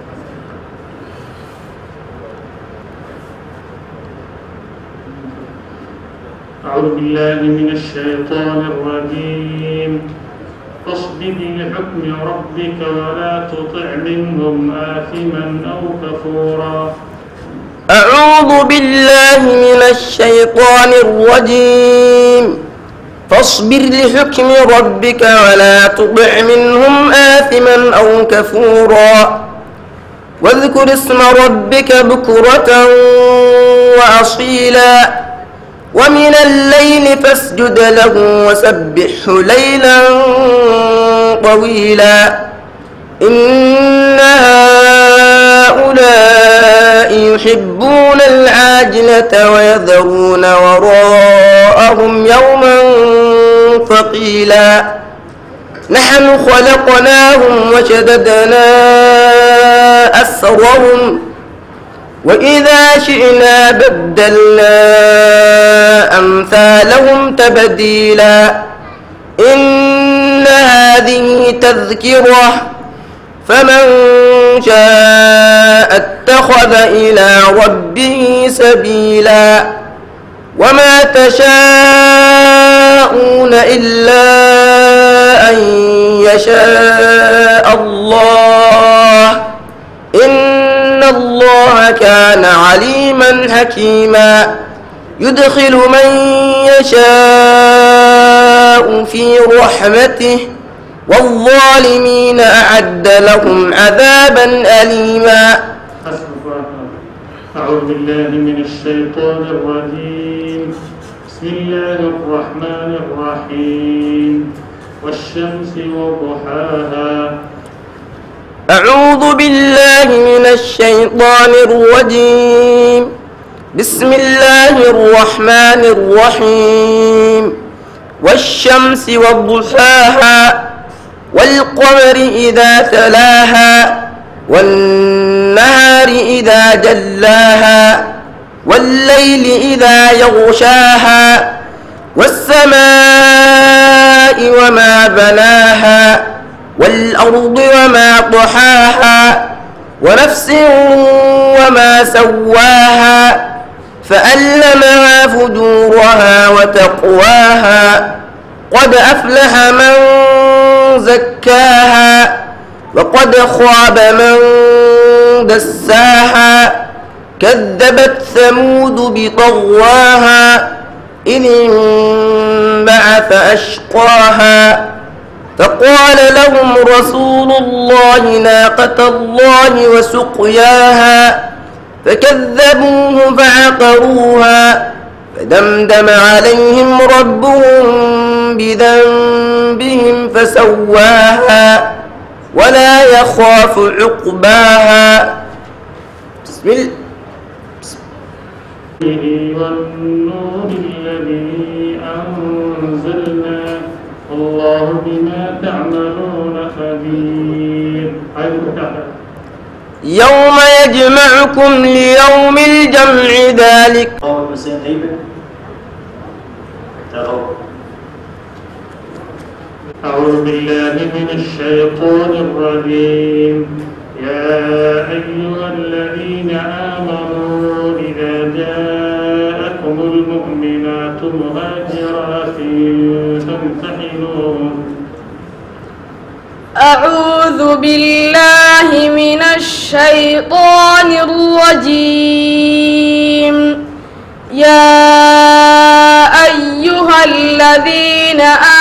أعوذ بالله من الشيطان الرجيم. فاصبر لحكم ربك ولا تطع منهم آثما أو كفورا. أعوذ بالله من الشيطان الرجيم. فاصبر لحكم ربك ولا تطع منهم آثما أو كفورا واذكر اسم ربك بكرة وأصيلا ومن الليل فاسجد له وسبحه ليلا طويلا إن هؤلاء يحبون العاجلة ويذرون وراءهم يوما ثقيلا نحن خلقناهم وشددنا أسرهم وإذا شئنا بدلنا أمثالهم تبديلا إن هذه تذكرة فمن شاء اتخذ إلى ربه سبيلا وما تشاءون إلا أن يشاء الله إن الله كان عليما حكيما يدخل من يشاء في رحمته والظالمين أعد لهم عذابا أليما. أعوذ بالله من الشيطان الرجيم. بسم الله الرحمن الرحيم. والشمس وضحاها. أعوذ بالله من الشيطان الرجيم. بسم الله الرحمن الرحيم. والشمس وضحاها والقمر إذا تلاها والنهار إذا جلاها والليل إذا يغشاها والسماء وما بناها والأرض وما طحاها ونفس وما سواها فألهمها فجورها وتقواها قد أفلح من زكاها وقد خاب من دساها كذبت ثمود بطغواها إذ انبعث أشقاها فقال لهم رسول الله ناقة الله وسقياها فكذبوه فعقروها فدمدم عليهم ربهم بذنبهم فسواها ولا يخاف عقباها. بسم الله. والنور الذي أنزلنا الله بما تعملون خبير. يوم يجمعكم ليوم الجمع ذلك. أعوذ بالله من الشيطان الرجيم. يا أيها الذين آمنوا إذا جاءكم المؤمنات مهاجرات فامتحنوهن. أعوذ بالله من الشيطان الرجيم. يا أيها الذين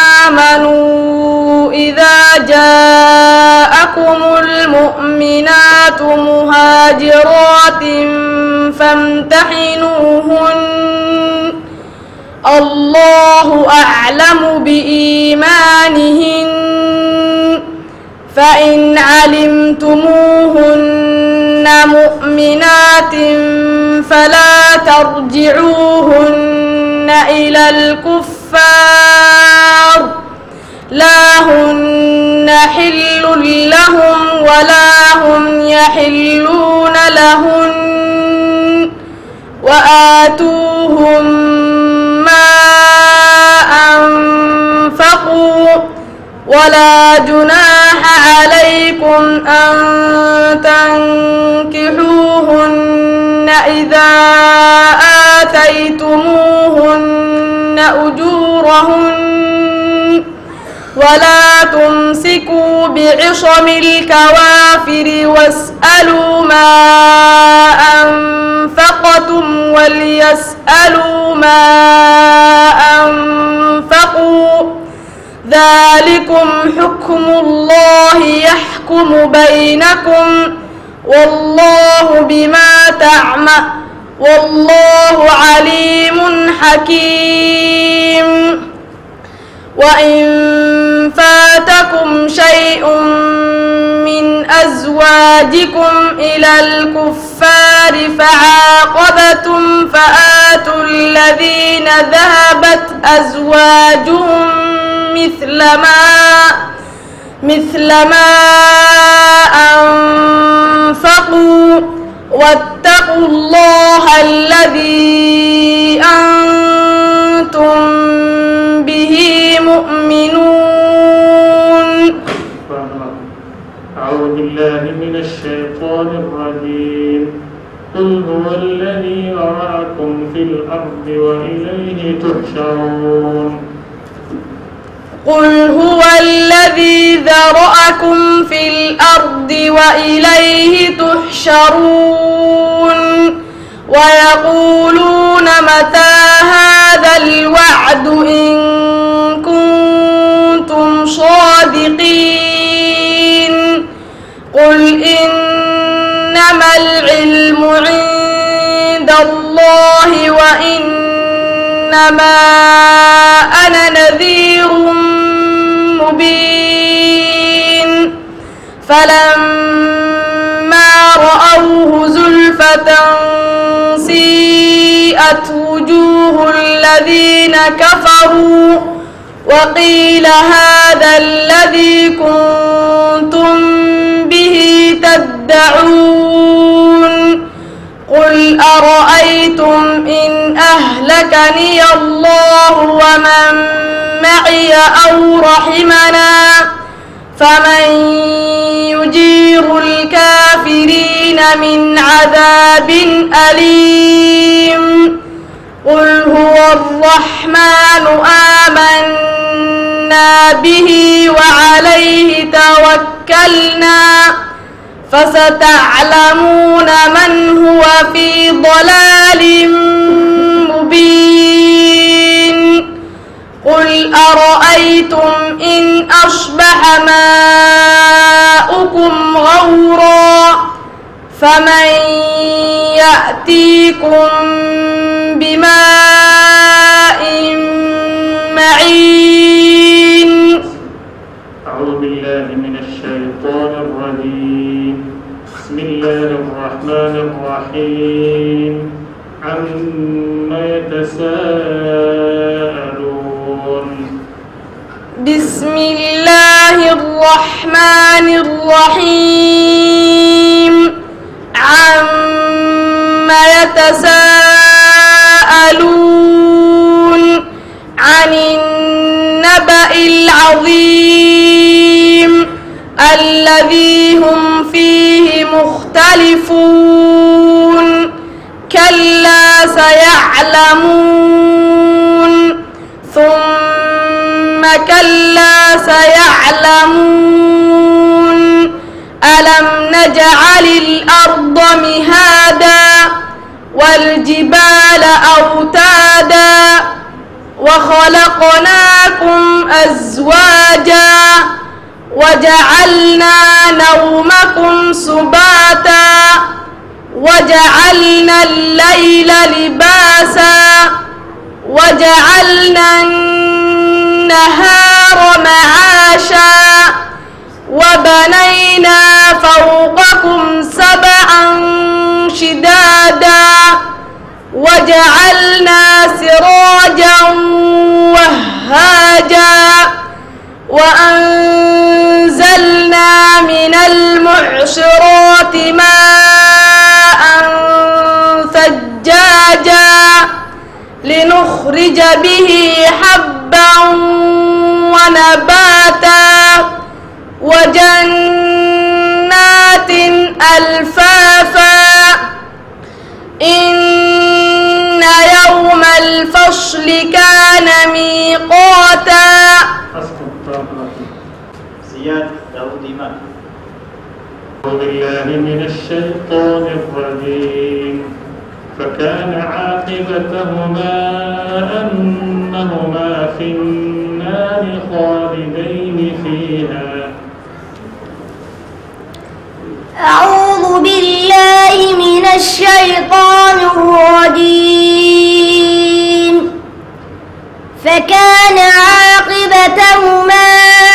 آمنوا إذا جاءكم المؤمنات مهاجرات فامتحنوهن الله أعلم بإيمانهن فإن علمتموهن مؤمنات فلا ترجعوهن إلى الكفار لا هن حل لهم ولا هم يحلون لهن وآتوهم ما أنفقوا ولا جناح عليكم أن تنكحوهن إذا آتيتموهن أجورهن ولا تمسكوا بعصم الكوافر واسألوا ما أنفقتم وليسألوا ما أنفقوا ذلكم حكم الله يحكم بينكم والله عليم حكيم. وإن فاتكم شيء من أزواجكم إلى الكفار فعاقبتم فآتوا الذين ذهبت أزواجهم مثل ما أنفقوا واتقوا الله الذي أنتم به مؤمنون. أعوذ بالله من الشيطان الرجيم. قل هو الذي ذرأكم في الأرض وإليه تحشرون. قل هو الذي ذرأكم في الأرض وإليه تحشرون. ويقولون متى هذا الوعد إن كنتم صادقين. قل إنما العلم عند الله وإنما أنا نذير مبين. فلما رأوه زلفة سيئت وجوه الذين كفروا وقيل هذا الذي كنتم به تدعون. قل أرأيتم إن أهلكني الله ومن معي أو رحمنا فمن يجير الكافرين من عذاب أليم. قل هو الرحمن آمنا به وعليه توكلنا فستعلمون من هو في ضلال مبين. قل أرأيتم إن أصبح ماؤكم غورا فمن يأتيكم بماء معين. أعوذ بالله من الشيطان الرجيم. بسم الله الرحمن الرحيم. عما يتساءلون. بسم الله الرحمن الرحيم. عما يتساءلون عن النبأ العظيم الذي هم فيه مختلفون. كلا سيعلمون ثم كلا سيعلمون. ألم نجعل الأرض مهادا والجبال أوتادا وخلقناكم أزواجا وجعلنا نومكم سباتا وجعلنا الليل لباسا وجعلنا النهار معاشا وبنينا فوقكم سبعا شدادا وجعلنا سراجا وهاجا وأنزلنا من فالمعصرات ماء ثجاجا لنخرج به حبا ونباتا وجنات ألفافا إن يوم الفصل كان ميقاتا. زياد داود إيمان. أعوذ بالله من الشيطان الرجيم. فكان عاقبتهما أنهما في النار خالدين فيها. أعوذ بالله من الشيطان الرجيم. فكان عاقبتهما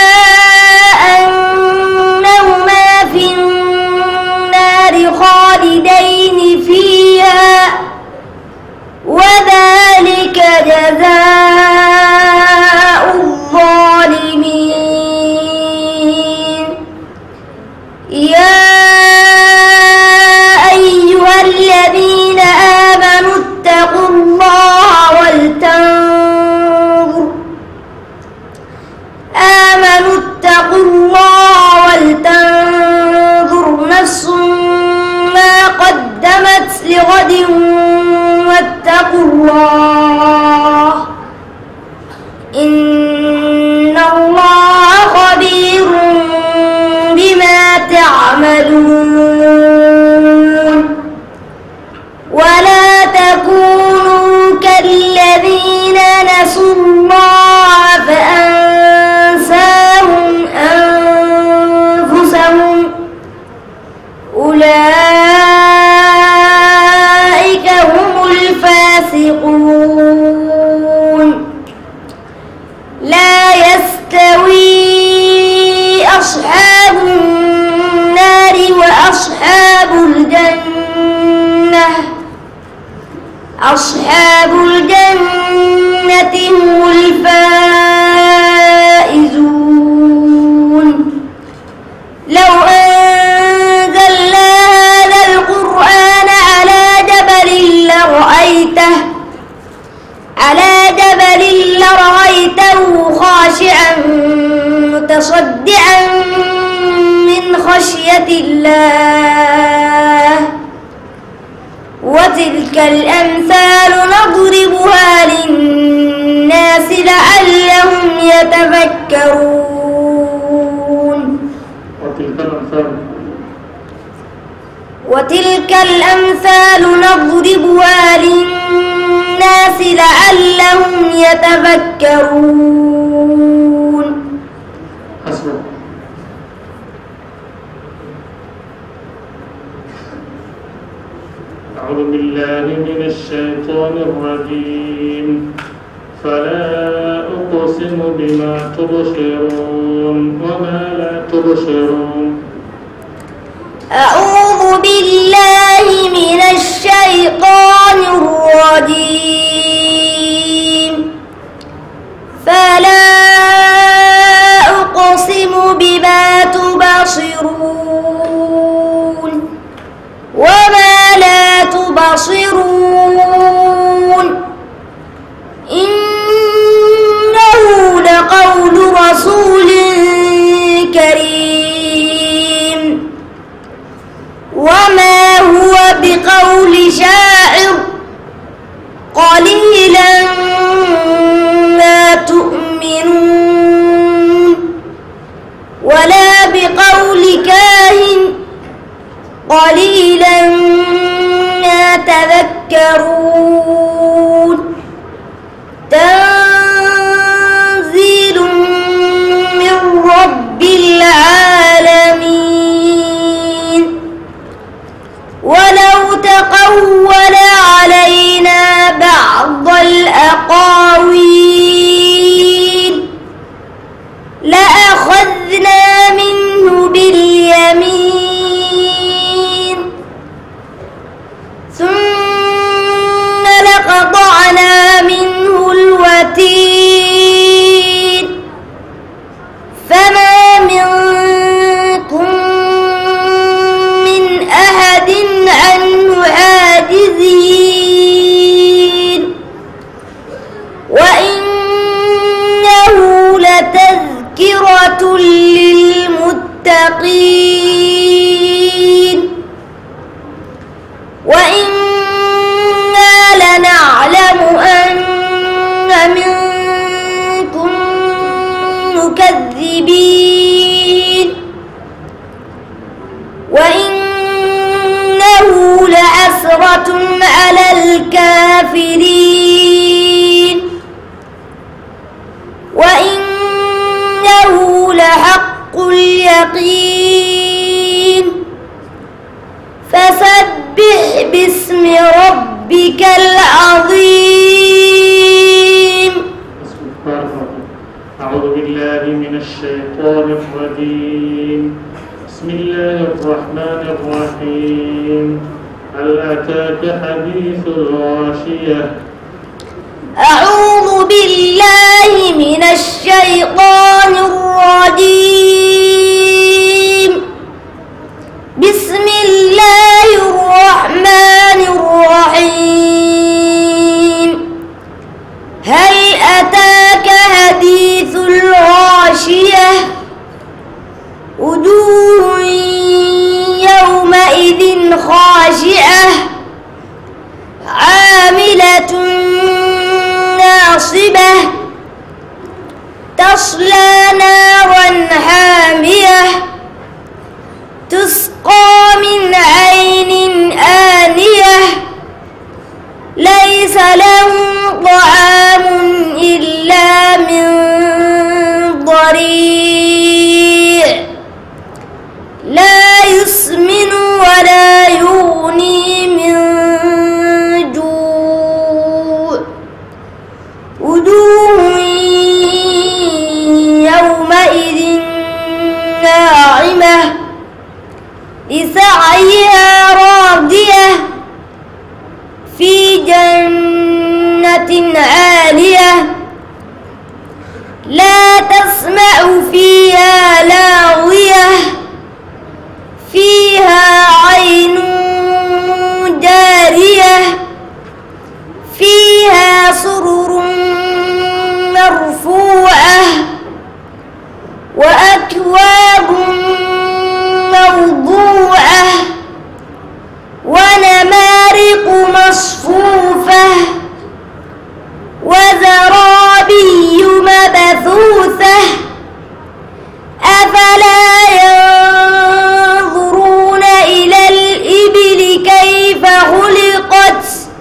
أنهما في النار خالدين فيها وذلك جزاء الظالمين. يا أيها الذين آمنوا اتقوا الله ولتنظر نفس ما قدمت لغد واتقوا الله إن الله خبير بما تعملون. ولا تكونوا كالذين نسوا الله فأنساهم أنفسهم أولئك هم الفاسقون. لا يستوي أصحاب النار وأصحاب الجنة. أصحاب الجنة هم الفائزون. لو أنزلنا هذا القرآن على جبل لرأيته خاشعا متصدعا من خشية الله. وتلك الأمثال نضربها للناس لعلهم يتفكرون. وتلك الأمثال نضربها للناس لعلهم يتفكرون. أعوذ بالله من الشيطان الرجيم. فلا أقسم بما تبصرون وما لا تبصرون. أعوذ بالله من الشيطان الرجيم. فلا أقسم بما تبصرون وما لا تبصرون. إنه لقول رسول كريم وما هو بقول شاعر قليلا ما تؤمنون ولا بقول كاهن قليلا ما تذكرون. تنزيل من رب العالمين. ولو تقول علينا بعض الأقاويل لأخذنا منه باليمين ثم لقطعنا منه الوتين. فما منكم الكافرين وإنه لحق اليقين فسبح باسم ربك العظيم. أعوذ بالله من الشيطان الرجيم. بسم الله الرحمن الرحيم. هل أتاك حديث الغاشية؟ أعوذ بالله من الشيطان الرجيم. بسم الله الرحمن الرحيم. هل أتاك حديث الغاشية؟ وجوه يومئذ خاشعة عاملة ناصبة تصلى نارا حامية تسقى من عين آنية ليس لهم طعام إلا من ضريع لا يسمن ولا يغني من جوع وجوه يومئذ ناعمة لسعيها راضية في جنة عالية لا تسمع فيها لاغية فيها عين جارية فيها سرر مرفوعة وأكواب موضوعة ونمارق مصفوفة وزرابي مبثوثة أفلا ينظرون إلى الإبل كيف خلقت.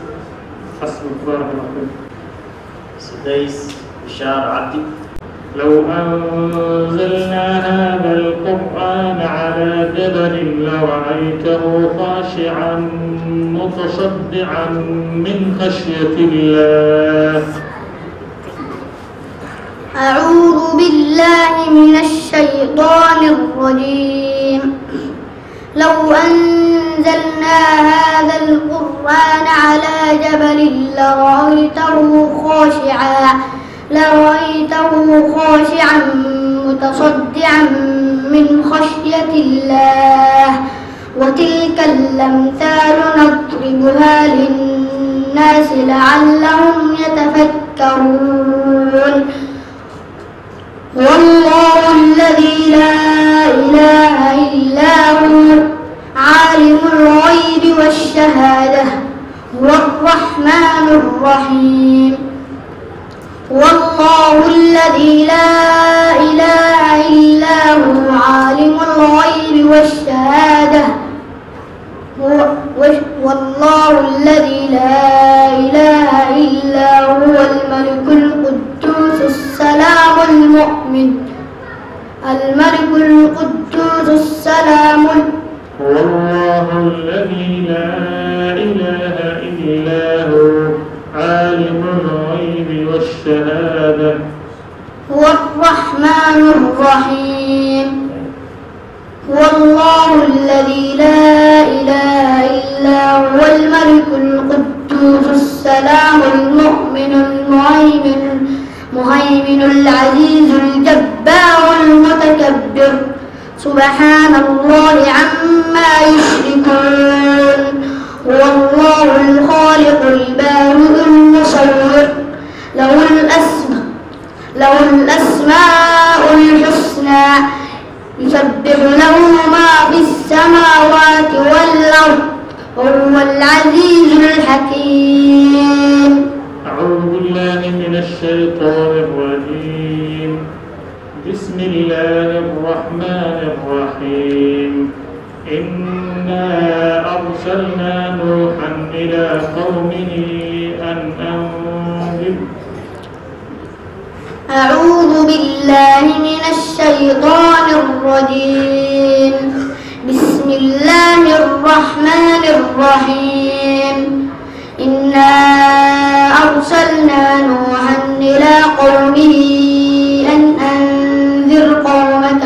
سديس بشار عبدي. لو أنزلنا هذا القرآن على جبل لرأيته خاشعا متصدعا من خشية الله. أعوذ بالله من الشيطان الرجيم. لو أنزلنا هذا القرآن على جبل لرأيته خاشعا متصدعا من خشية الله وتلك الأمثال نضربها للناس لعلهم يتفكرون. والله الذي لا إله إلا هو عالم الغيب والشهادة هو الرحمن الرحيم. والله الذي لا إله إلا هو عالم الغيب والشهادة والله الذي لا إله إلا هو الملك القدوس السلام المؤمن الملك القدوس السلام. والله الذي لا إله إلا هو عالم الغيب والشهادة هو الرحمن الرحيم. والله الذي لا إله إلا هو الملك القدوس السلام المؤمن المهيمن العزيز الجبار المتكبر سبحان الله عما يشركون. هو الله الخالق البارئ المصور له الأسماء الحسنى يسبح له ما في السماوات والأرض وهو العزيز الحكيم. أعوذ بالله من الشيطان الرجيم. بسم الله الرحمن الرحيم. إنا أرسلنا نوحا إلى قومه أن أنذر. أعوذ بالله من الشيطان الرجيم. بسم الله الرحمن الرحيم. إنا أرسلنا نوحا إلى قومه أن أنذر قومك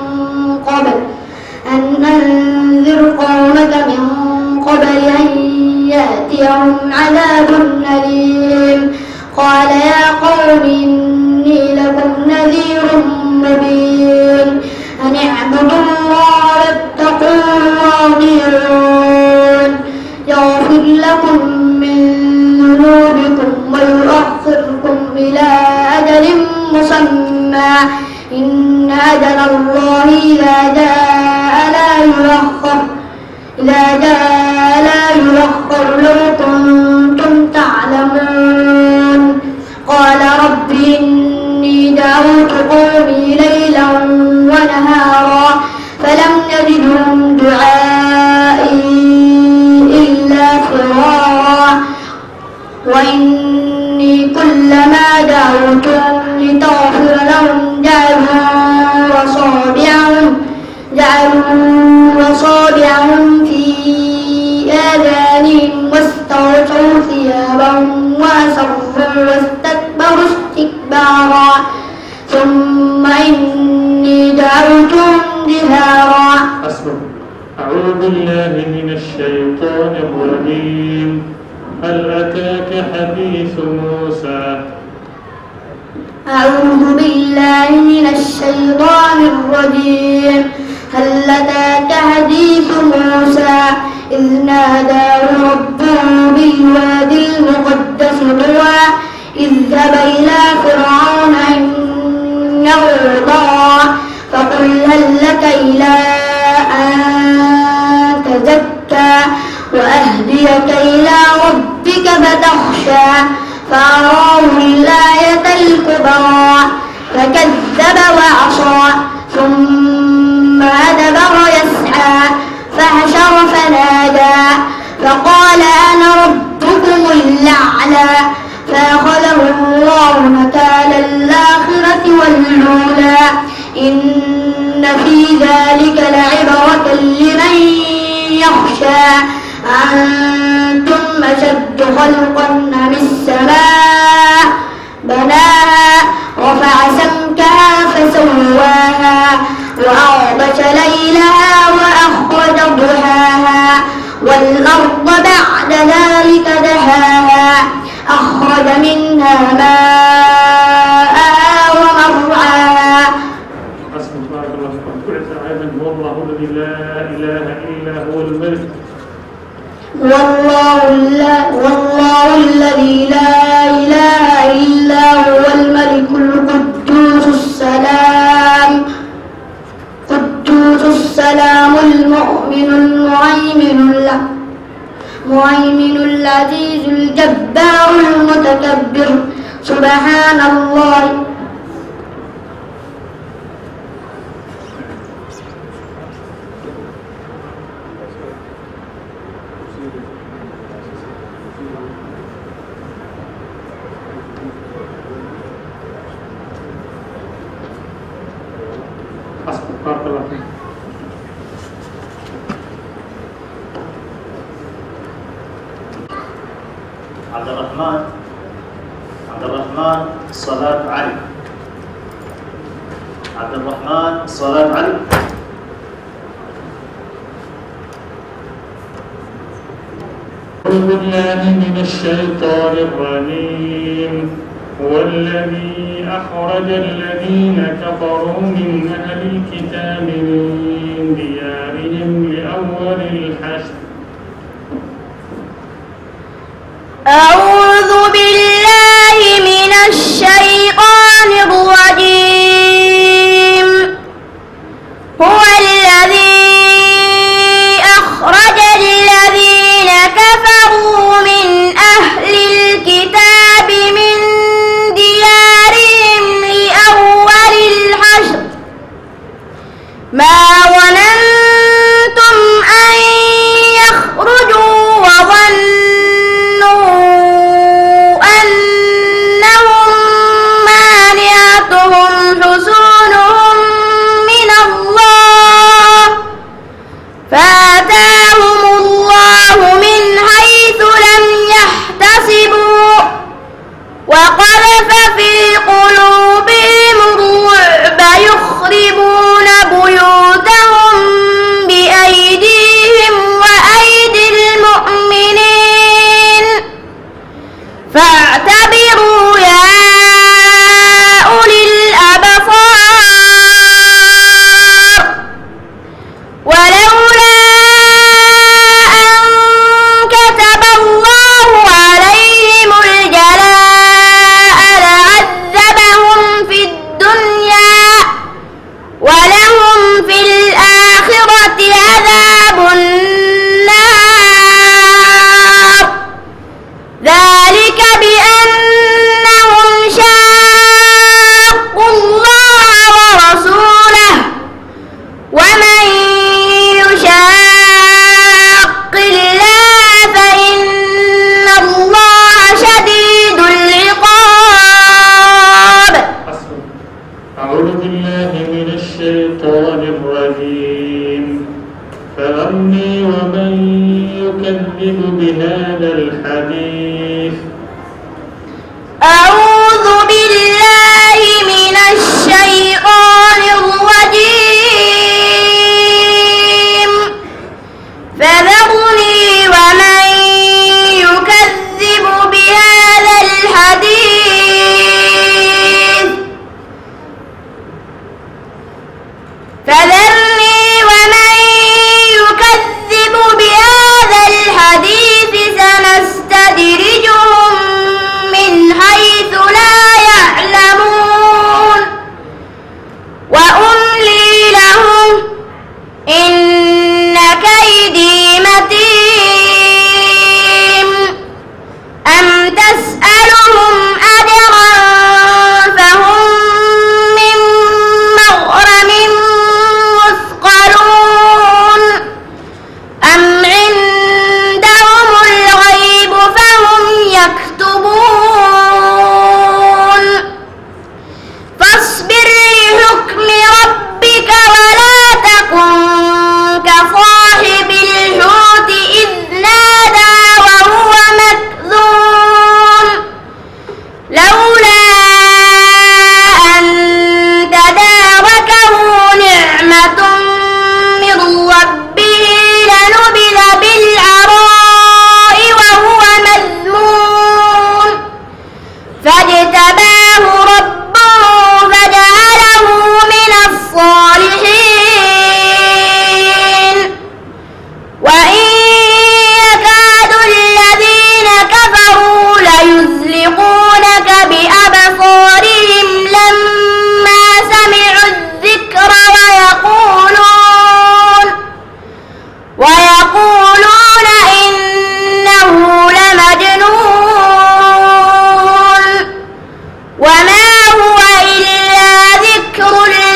من قبل أن يأتيهم عذاب أليم. قال يا قوم إني لكم نذير مبين أن اعبدوا الله واتقوه وأطيعون يغفر لكم من ذنوبكم ويؤخركم إلى أجل مسمى إن أجل الله إذا جاء لا يؤخر لو كنتم تعلمون. قال رب إني دعوت قومي ليلا ونهارا فلم يزدهم دعائي إلا فرارا وإني كلما دعوتهم لتغفر لهم جعلوا أصابعهم في آذانهم واستغشوا ثيابهم وأسروا واستكبروا استكبارا ثم إني دعوتهم جهارا. أعوذ بالله من الشيطان الرجيم. هل أتاك حديث موسى؟ أعوذ بالله من الشيطان الرجيم. هل أتاك حديث موسى إذ ناداه ربه بالوادي المقدس طوى اذهب إلى فرعون إنه طغى فقل هل لك إلى أن تزكى وأهديك إلى ربك فتخشى فأراه الآية الكبرى فكذب وعصى ثم أدبر يسعى فحشر فنادى فقال أنا ربكم الأعلى فأخذه الله نكال الآخرة والأولى إن في ذلك لعبرة لمن يخشى أنتم أشد خلقا أم السماء بناها رفع سمكها فسواها وأغطش ليلها وأخرج ضحاها والأرض بعد ذلك دحاها أخرج منها ماءها ومرعاها. هو الله الذي لا إله إلا هو الملك والله الذي لا إله إلا هو الملك القدوس السلام المؤمن المهيمن العزيز الجبار المتكبر سبحان الله. عبد الرحمن صلاة علي. عبد الرحمن صلاة علي. أعوذ بالله من الشيطان الرجيم. هو الذي أخرج الذين كفروا من أهل الكتاب من ديارهم لأول الحشر. أعوذ بالله من الشيطان الرجيم. هو الذي أخرج الذين كفروا من أهل الكتاب من ديارهم لأول الحشر ما ظننتم أن يخرجوا وظنوا فذرني ومن يكذب بهذا الحديث. أعوذ بالله من الشيطان الرجيم. فذرني ومن يكذب بهذا الحديث سنستدرجهم من حيث لا يعلمون وأملي لهم إن كيدي متين. أم تسألهم أجرا فهم من مغرم مثقلون أم عندهم الغيب فهم يكتبون. فاصبر لحكم ربك ولا تكن كصاحب الحوت إذ نادى وهو مكذوم لولا أن تداركه نعمة من ربه لنبذ بالعراء وهو مذموم فاجتباه ربه فجعله من الصالحين. وإن يكاد الذين كفروا ليزلقونك بأبصارهم لما سمعوا الذكر ويقولون إنه لمجنون وما هو إلا ذكر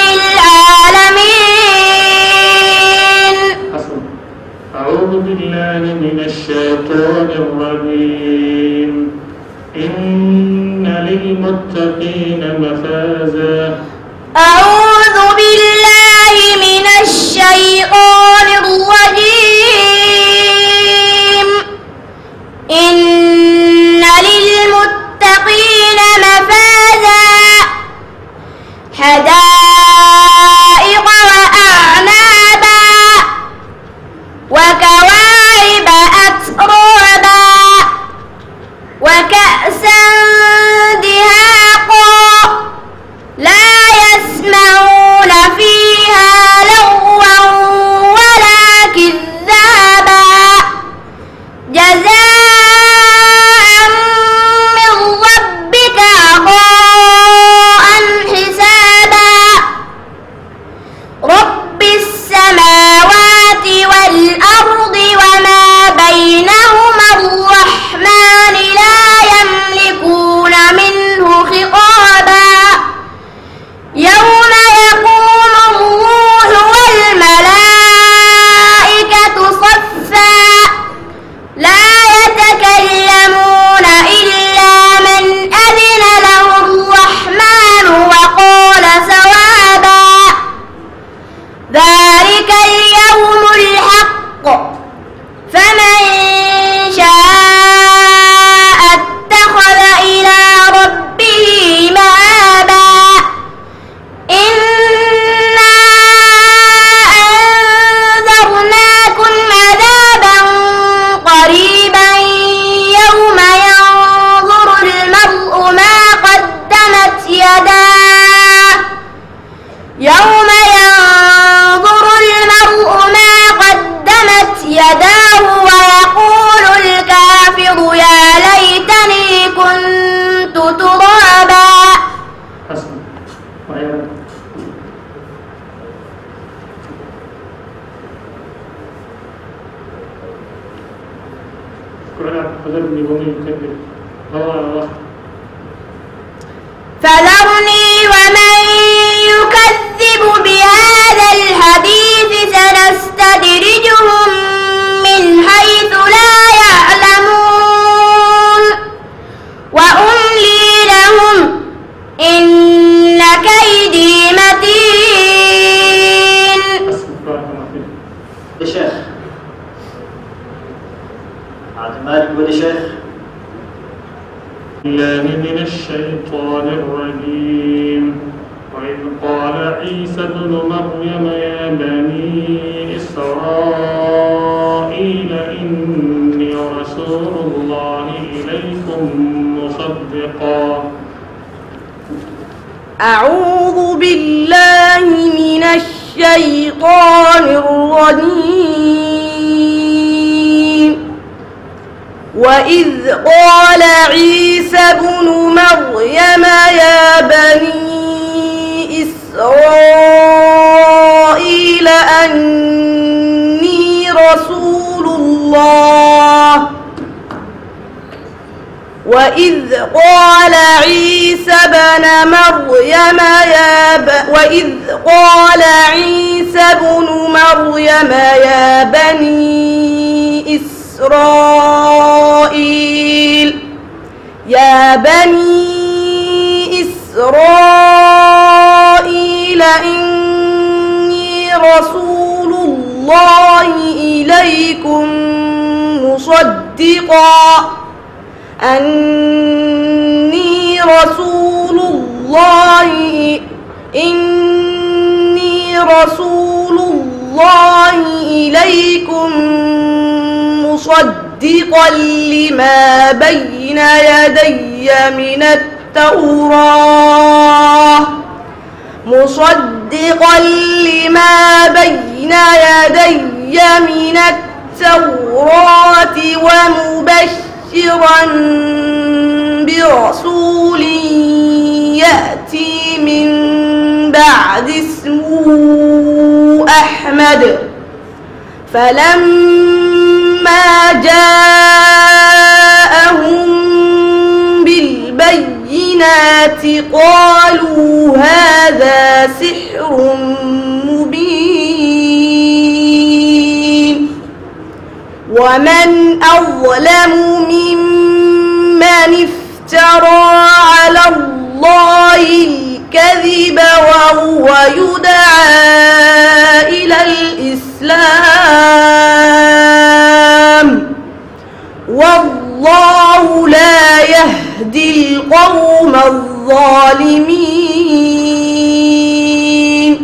للعالمين. أعوذ بالله من الشيطان الرجيم. إن للمتقين مفازا. أعوذ بالله من الشيطان الرجيم. إن للمتقين مفازا حدائق وأعنابا وكواعب أترابا وكأسا دهاقا لا يسمعون فيها لغوا ولا كذابا جزاء من ربك عطاء حسابا. رب السماوات والأرض وما بينهما الرحمن لا يملكون منه خطابا. يوم يقوم الروح والملائكة صفا لا يتكلمون إلا من أذن له الرحمن وقال صوابا. ذلك اليوم الحق فمن شاء اتخذ إلى ربه مآبا. إنا أنذرناكم عذابا قريبا يوم ينظر المرء ما قدمت يداه ويقول الكافر يا ليتني كنت ترابا. حسن. وأيضا قرأت فذرني ومن يكذب. الله فذرني ومن يكذب بهذا الحديث سنستدرجهم من حيث لا يعلمون وأملي لهم إن كيدي متين. يا شيخ ولي شيخ. الله من الشيطان الرجيم. وإذ قال عيسى ابن مريم يا بني إسرائيل إني رسول الله إليكم مصدقا. أعوذ بالله من الشيطان الرجيم. وإذ قال عيسى ابن مريم يا بني إسرائيل أني رسول الله. وإذ قال عيسى ابن مريم يا بني إسرائيل إني رسول الله إليكم مصدقا لما بين يدي من التوراة ومبشرا برسول يأتي من بعد اسمه أحمد. فلما جاءهم بالبينات قالوا هذا سحر مبين. ومن أظلم ممن افترى على الله الكذب وهو يدعى إلى الإسلام والله لا يهدي القوم الظالمين.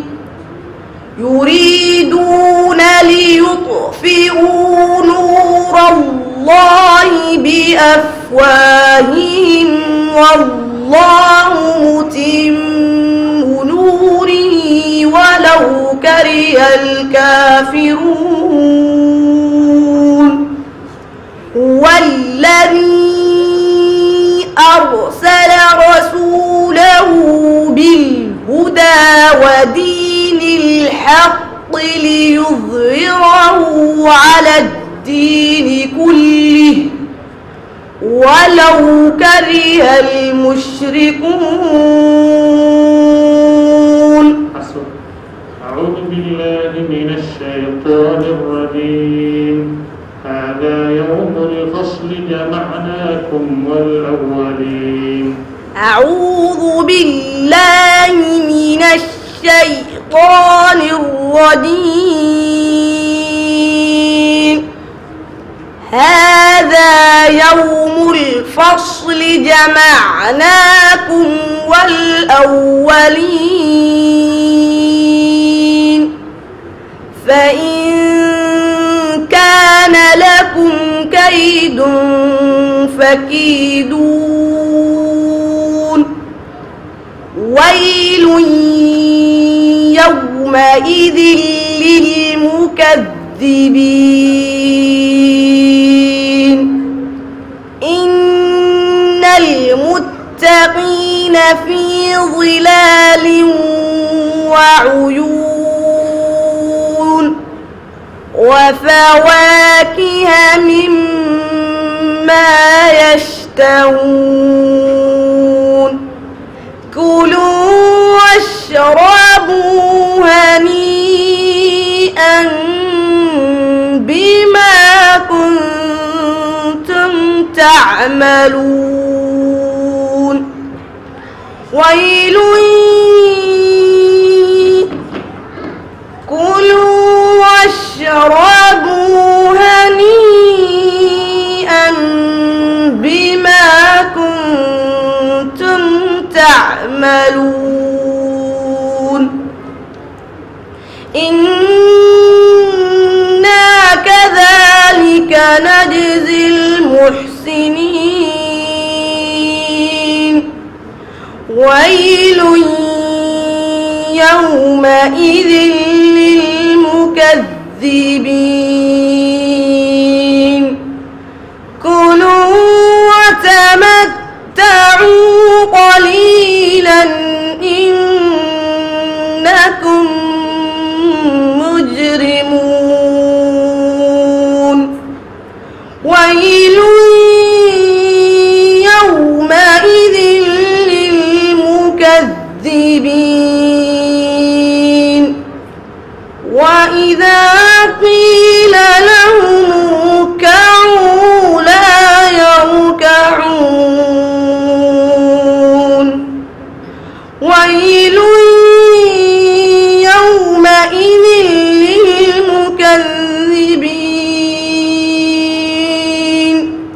يريدون ليطفئوا نور الله بأفواههم والله متم نوره ولو كره الكافرون. هو الذي أرسل رسوله بالهدى ودين الحق ليظهره على الدين كله ولو كره المشركون. أعوذ بالله من الشيطان الرجيم. هذا يوم الفصل جمعناكم والأولين. أعوذ بالله من الشيطان الرجيم. هذا يوم الفصل جمعناكم والأولين. فإن كان لكم كيد فكيدون. ويل يومئذ للمكذبين. إن المتقين في ظلال وعيون وفواكه مما يشتهون. كلوا واشربوا هنيئا بما كنتم تعملون. ويل كلوا واشربوا هنيئا ويل يومئذ للمكذبين كلوا وتمتعوا قليلا إنكم مجرمون ويل يومئذ للمكذبين وإذا قيل لهم اركعوا لا يركعون ويل يومئذ للمكذبين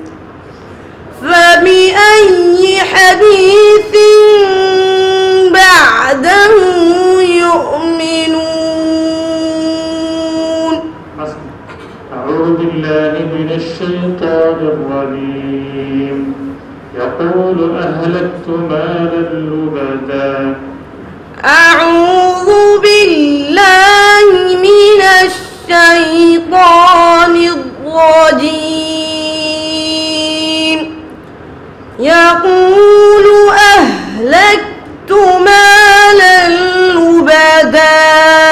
فبأي حديث بعده يؤمنون. أعوذ بالله من الشيطان الرجيم. يقول أهلكت مالا لبدا. أعوذ بالله من الشيطان الرجيم. يقول أهلكت مالا لبدا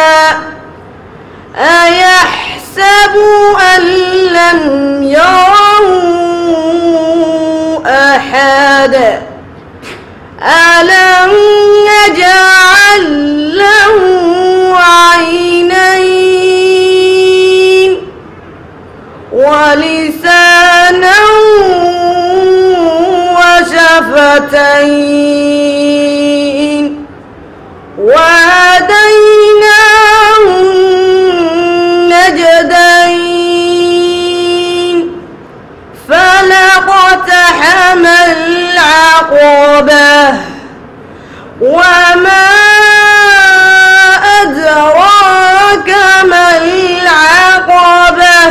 أيحسب أن لم يره أحد ألم نجعل له عينين ولسانا وشفتين وهديناه النجدين فلاقتحم العقبة وما أدراك ما العقبة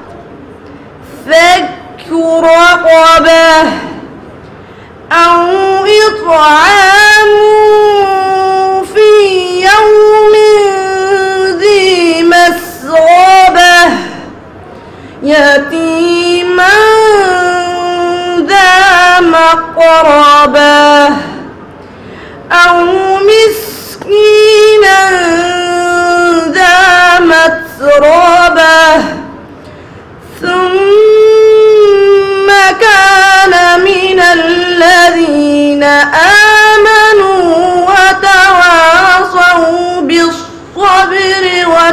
فك رقبة أو إطعام في يوم ذي مسغبة يتيما ذا مقربة أو مسكينا ذا متربة ثم كان من الذين آمنوا وتواصوا بالصبر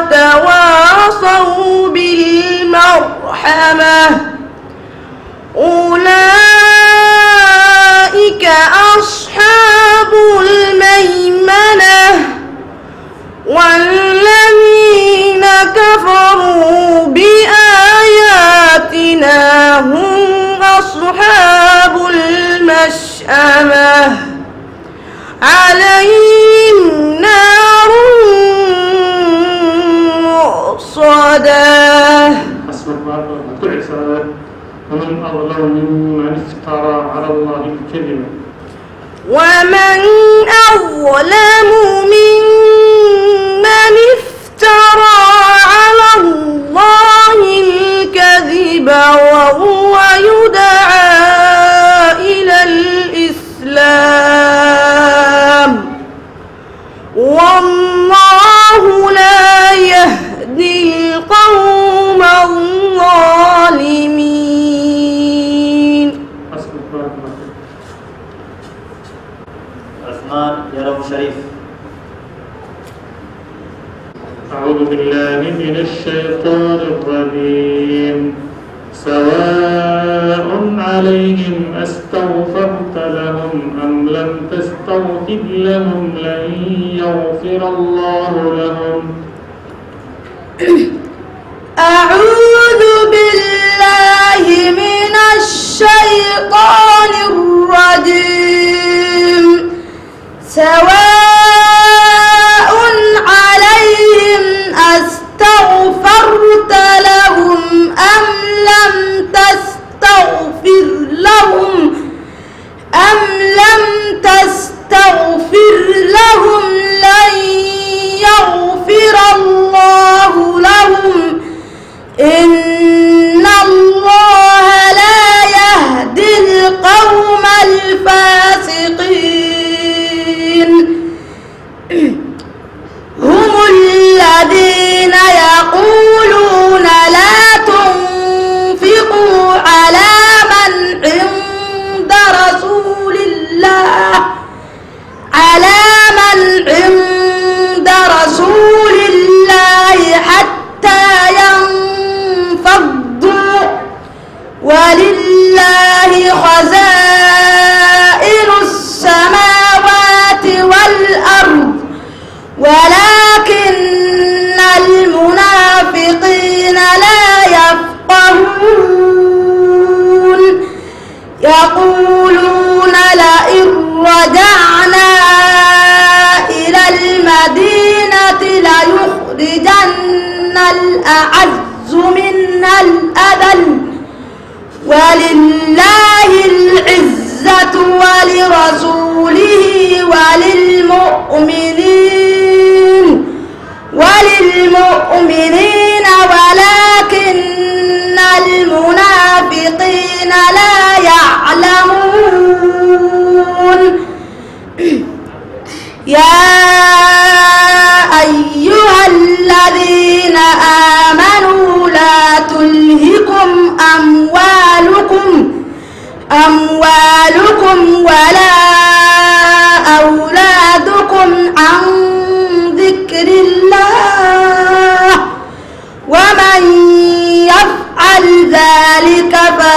وتواصوا بالمرحمة أولئك أصحاب الميمنة والذين كفروا بآياتنا هم أصحاب المشأمة عليهم نار مؤصدة. ومن أظلم ممن افترى على الله الكذب. ومن أظلم ممن افترى على الله الكذب وهو يدعى إلى الإسلام والله لا يهدي القوم الظالمين. عثمان يرم شريف. أعوذ بالله من الشيطان الرجيم. سواء عليهم أستغفرت لهم أم لم تستغفر لهم لن يغفر الله لهم. أعوذ بالله من الشيطان الرجيم. سواء عليهم أستغفرت لهم أم لم تستغفر ولله خزائن السماوات والأرض ولكن المنافقين لا يفقهون يقولون لئن رجعنا إلى المدينة ليخرجن الأعز منا الأذل ولله العزة ولرسوله وللمؤمنين ولكن المنافقين لا يعلمون يا أيها الذين آمنوا لا تلهكم أموالكم ولا أولادكم عن ذكر الله ومن يفعل ذلك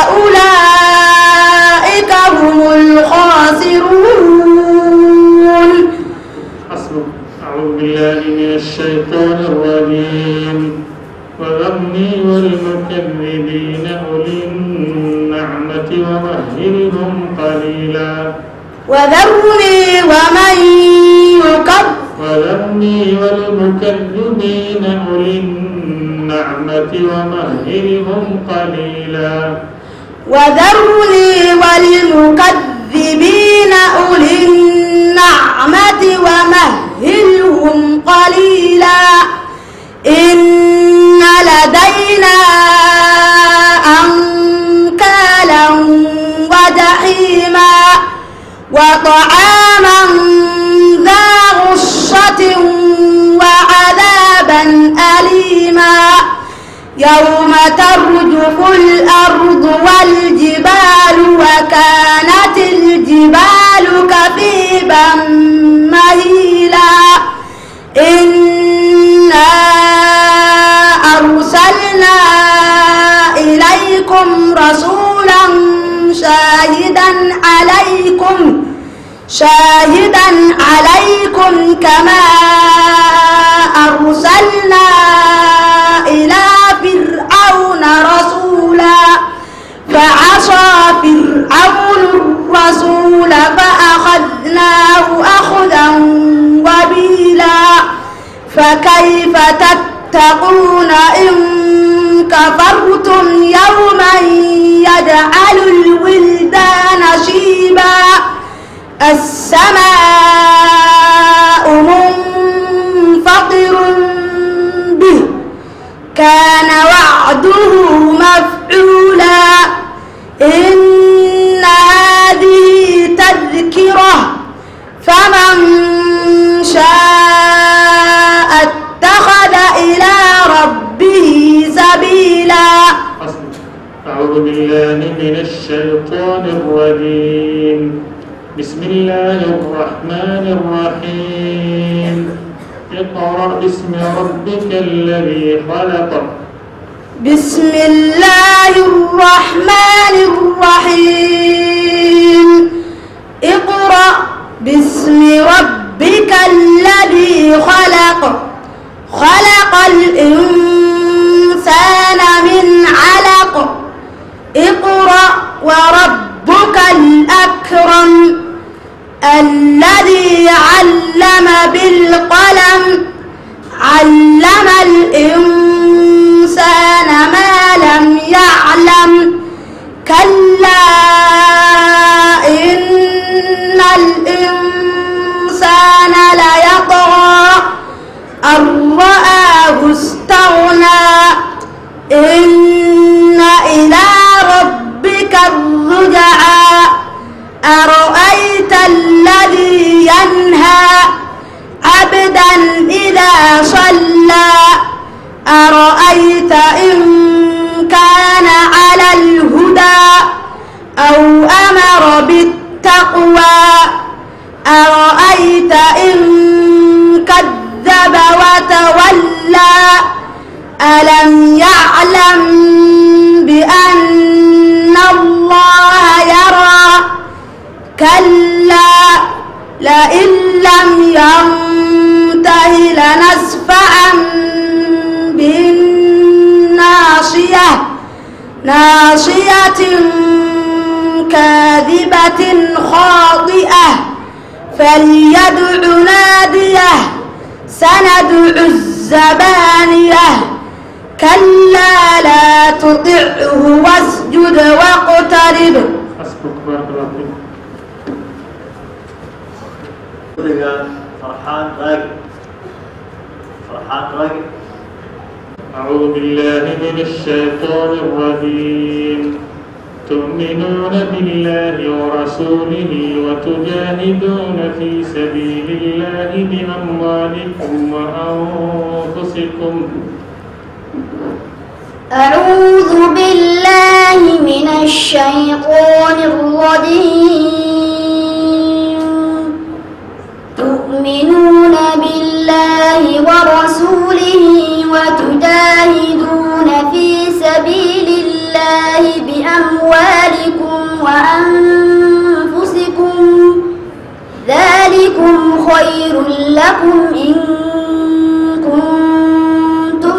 فأولئك هم الخاسرون. أعوذ بالله من الشيطان الرجيم وذرني والمكذبين أولي النعمة ومهلهم قليلا وذرني والمكذبين أولي النعمة ومهلهم قليلا وذرني والمكذبين أولي النعمة ومهلهم قليلا إن لدينا أنكالا وجحيما وطعاما ذا غصة وعذابا أليما يوم ترجف الأرض والجبال وكانت الجبال كثيبا مهيلا إنا أرسلنا إليكم رسولا شاهدا عليكم كما أرسلنا إلى فرعون رسولا فعصى فرعون الرسول فأخذناه أخذا وبيلا فكيف تتقون إن كفرتم يوما يجعل الولدان شيبا السماء منفطر به كان وعده مفعولا إن هذه تذكرة فمن شاء اتخذ إلى ربه سبيلا. أعوذ بالله من الشيطان الرجيم بسم الله الرحمن الرحيم اقرأ باسم ربك الذي خلق بسم الله الرحمن الرحيم اقرأ باسم ربك الذي خلق خلق الإنسان من علق اقرأ وربك الأكرم الذي علم بالقلم علم الإنسان ما لم يعلم كلا إن الإنسان ليطغى أن رآه استغنى إن إلى ربك الرجعى أرأيت الذي ينهى عبدا إذا صلى أرأيت إن كان على الهدى أو أمر بالتقوى أرأيت إن كذب وتولى ألم يعلم بأن ناصية كاذبة خاطئة فليدع ناديه سندع الزبانية كلا لا تطعه واسجد واقترب. حسبك بارك الله فيك. فرحان راقب. أعوذ بالله من الشيطان الرجيم. تؤمنون بالله ورسوله وتجاهدون في سبيل الله بأموالكم وأنفسكم. أعوذ بالله من الشيطان الرجيم. تؤمنون بالله ورسوله وتجاهدون في سبيل الله بأموالكم وأنفسكم ذلكم خير لكم إن كنتم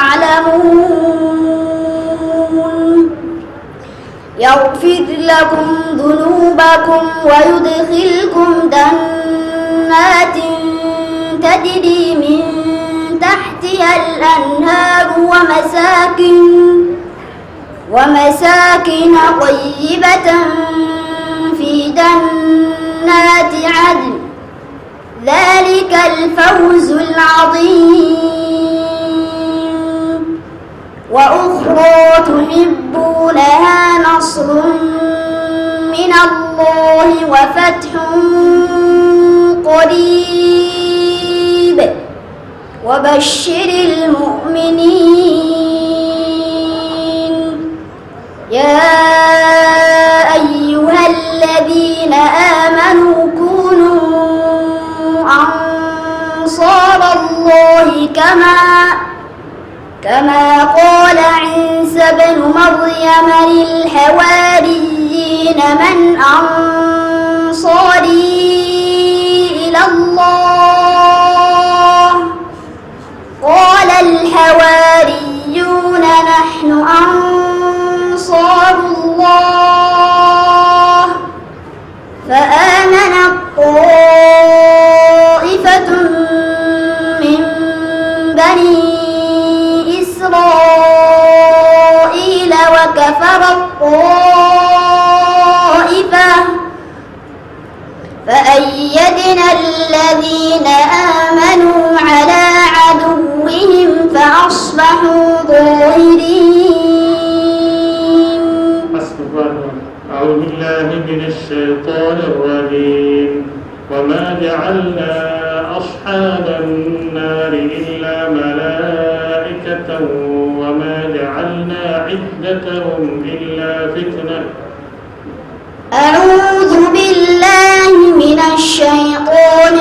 تعلمون. يغفر لكم ذنوبكم ويدخلكم جنات تجري من تحتها الأنهار ومساكن طيبة في جنات عدن ذلك الفوز العظيم. وأخرى تحبونها نصر من الله وفتح قريب وبشر المؤمنين. يا أيها الذين آمنوا كونوا أنصار الله كما قال عيسى بن مريم للحواريين من أنصاري إلى الله قال الحواريون نحن أنصار الله. فآمنت طائفة من بني إسرائيل وكفرت طائفة فأيدنا الذين آمنوا على عدوهم فأصبحوا ظاهرين. أعوذ بالله من الشيطان الرجيم. وما جعلنا أصحاب النار إلا ملائكة وما جعلنا عدتهم إلا فتنة. أعوذ بالله من الشيطان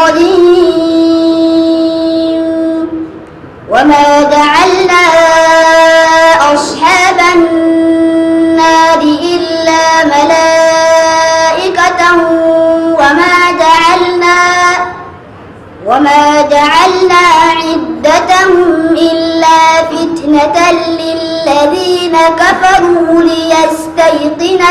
الرجيم. وما جعلنا أصحاب النار إلا ملائكة وما جعلنا عدتهم إلا فتنة للذين كفروا ليستيقن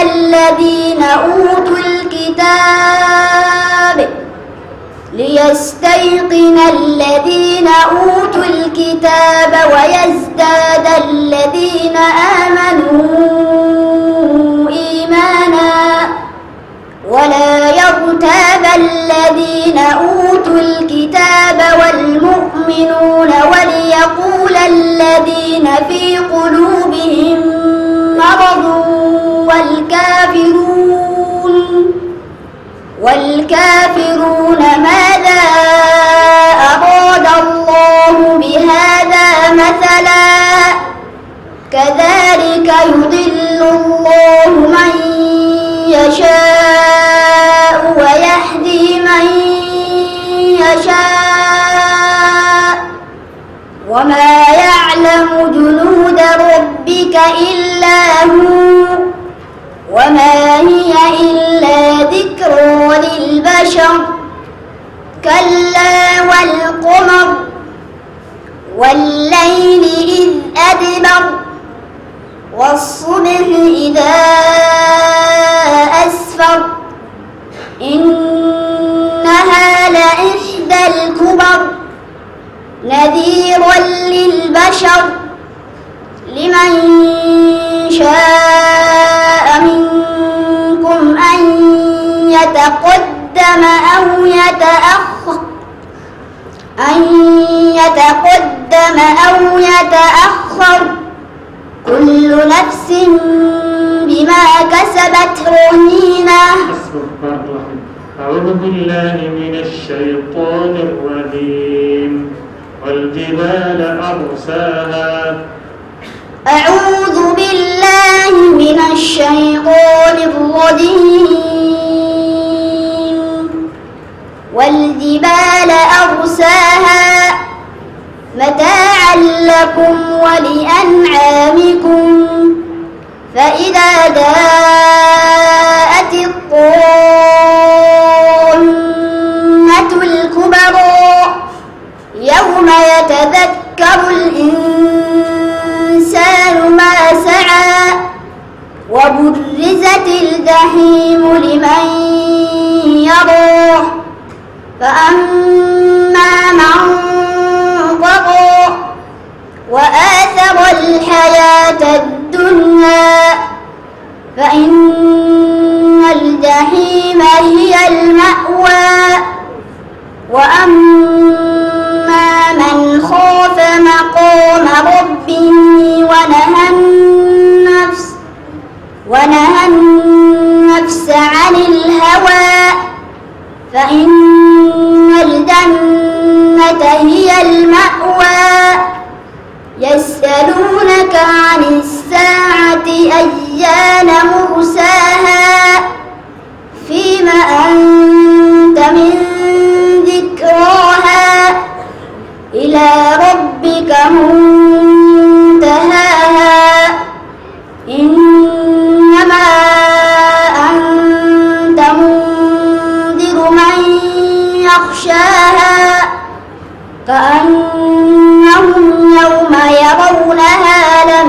الذين أوتوا الكتاب ويزداد الذين آمنوا إيمانا ولا يرتاب الذين أوتوا الكتاب والمؤمنون وليقول الذين في قلوبهم مرض والكافرون ماذا أراد الله بهذا مثلا كذلك يضل الله من يشاء ويهدي من يشاء وما يعلم جنود ربك إلا هو وما هي إلا ذكرى للبشر كلا والقمر والليل إذ أدبر والصبح إذا أسفر إنها لإحدى الكبر نذيرا للبشر لمن شاء منكم أن يتقدم أو يتأخر كل نفس بما كسبت رهينة. أعوذ بالله من الشيطان الرجيم. والجبال أرساها. أعوذ بالله من الشيطان الرجيم. والجبال أرساها متاعا لكم ولأنعامكم فإذا جاءت الطامة الكبرى يوم يتذكر الإنسان ما سعى وبرزت الجحيم لمن يراه فأما من طغى وآثر الحياة الدنيا فإن الجحيم هي المأوى وأما من خاف مقام ربه ونهى النفس عن الهوى فإن الجنة هي المأوى. يسألونك عن الساعة أيان مرساها فيما أنت من ذكراها إلى ربك منتهاها إنما أنت منذر من يخشاها كأنهم يوم يرونها لم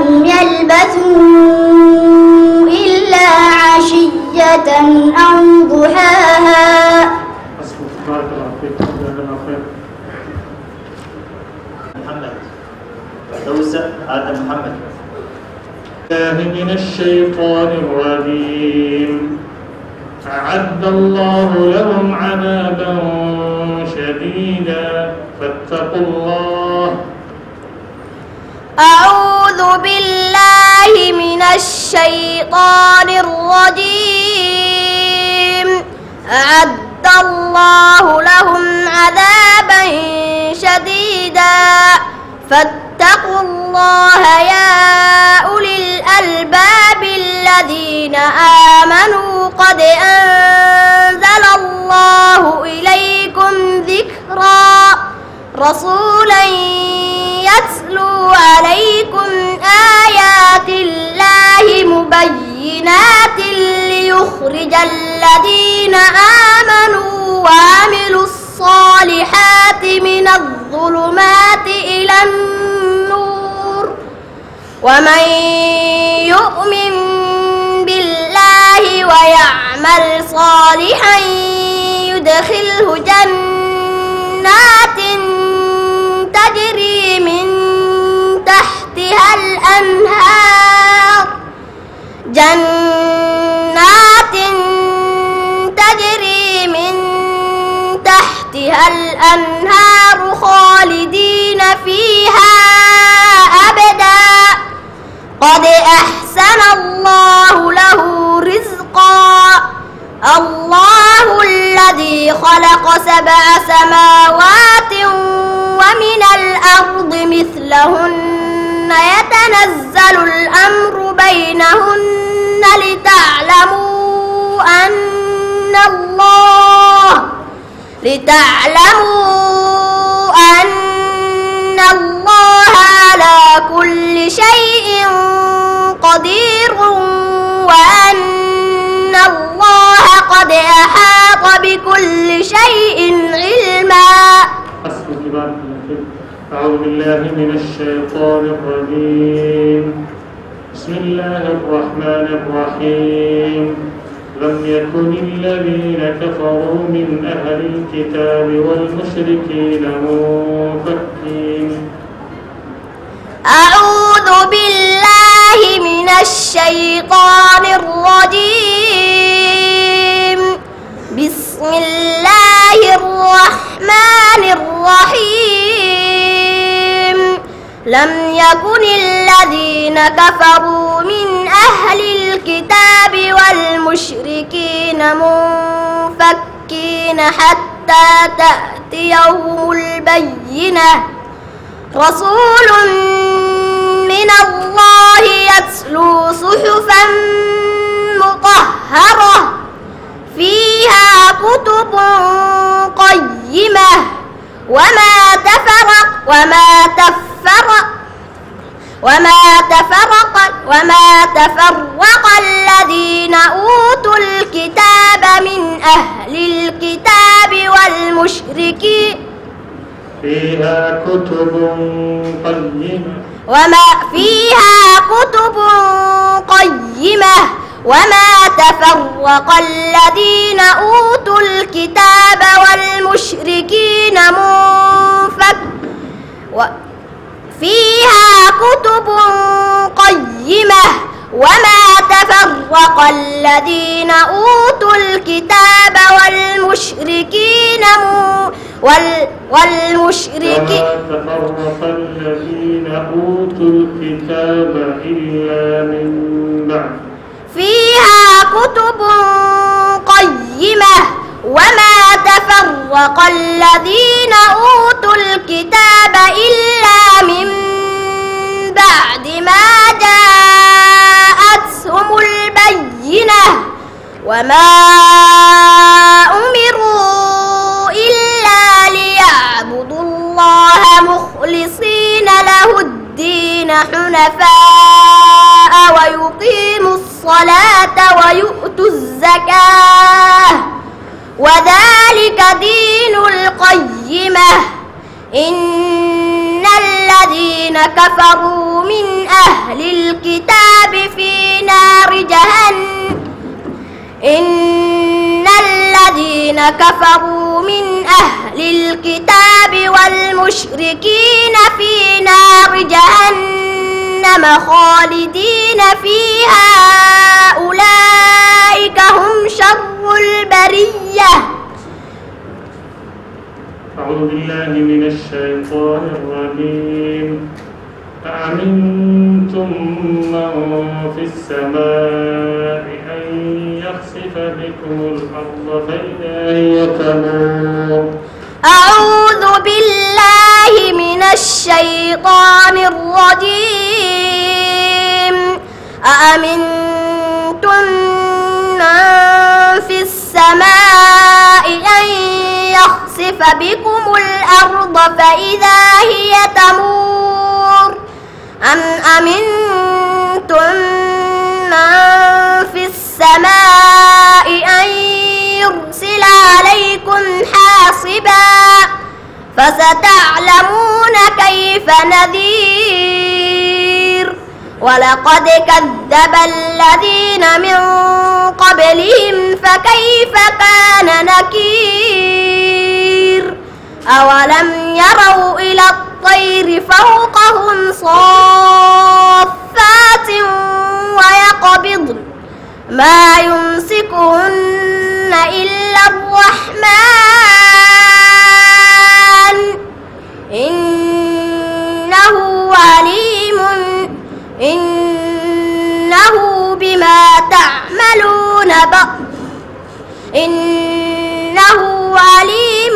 يلبثوا إلا عشية أو ضحاها. محمد دوسة آدم محمد. من الشيطان الرجيم. أعد الله لهم عذابا شديدا فاتقوا الله. أعوذ بالله من الشيطان الرجيم. أعد الله لهم عذابا شديدا فاتقوا الله يا أولي الألباب الذين آمنوا قد أنزل الله إليكم ذكرا رسولا يتلو عليكم آيات الله مبينات ليخرج الذين آمنوا وعملوا الصالحات من الظلمات إلى النور ومن يؤمن بالله ويعمل صالحا يدخله جنات تجري من تحتها الأنهار خالدين فيها أبدا قد أحسن الله له رزقا. الله الذي خلق 7 سماوات ومن الأرض مثلهن يتنزل الأمر بينهن لتعلموا أن الله على كل شيء قدير وأن الله قد أحاط بكل شيء علما. أعوذ بالله من الشيطان الرجيم. بسم الله الرحمن الرحيم لم يكن الذين كفروا من أهل الكتاب والمشركين منفكين أعوذ بالله من الشيطان الرجيم بسم الله الرحمن الرحيم لم يكن الذين كفروا من أهل الكتاب والمشركين منفكين حتى تأتيهم البينة رسول من الله يتلو صحفا مطهرة فيها كتب قيمة وما تفرق الذين أوتوا الكتاب من أهل الكتاب والمشركين فيها كتب قيمة وما تفرق الذين أوتوا الكتاب والمشركين فيها كتب قيمة وما تفرق الذين أوتوا الكتاب والمشركين إلا من بعد فيها كتب قيمة وما تفرق الذين أوتوا الكتاب إلا من بعد ما جاءتهم البينة وما أمروا إلا ليعبدوا الله مخلصين له الدين حنفاء ويقيموا الصلاة ويؤتوا الزكاة وذلك دين القيمة إن الذين كفروا من أهل الكتاب في نار جهنم إن الذين كفروا من أهل الكتاب والمشركين في نار جهنم خالدين فيها أولئك هم شر البرية. أعوذ بالله من الشيطان الرجيم أأمنتم من في السماء أن يخسف بكم الأرض فإذا هي تمور أعوذ بالله من الشيطان الرجيم أأمنتم من في السماء أن يخسف بكم الأرض فإذا هي تمور أم أمنتم من في السماء أن يرسل عليكم حاصبا فستعلمون كيف نذير ولقد كذب الذين من قبلهم فكيف كان نكير أولم يروا إلى الطير فوقهم صافات ويقبضن ما يمسكهن إلا الرحمن إنه بما تعملون إنه عليم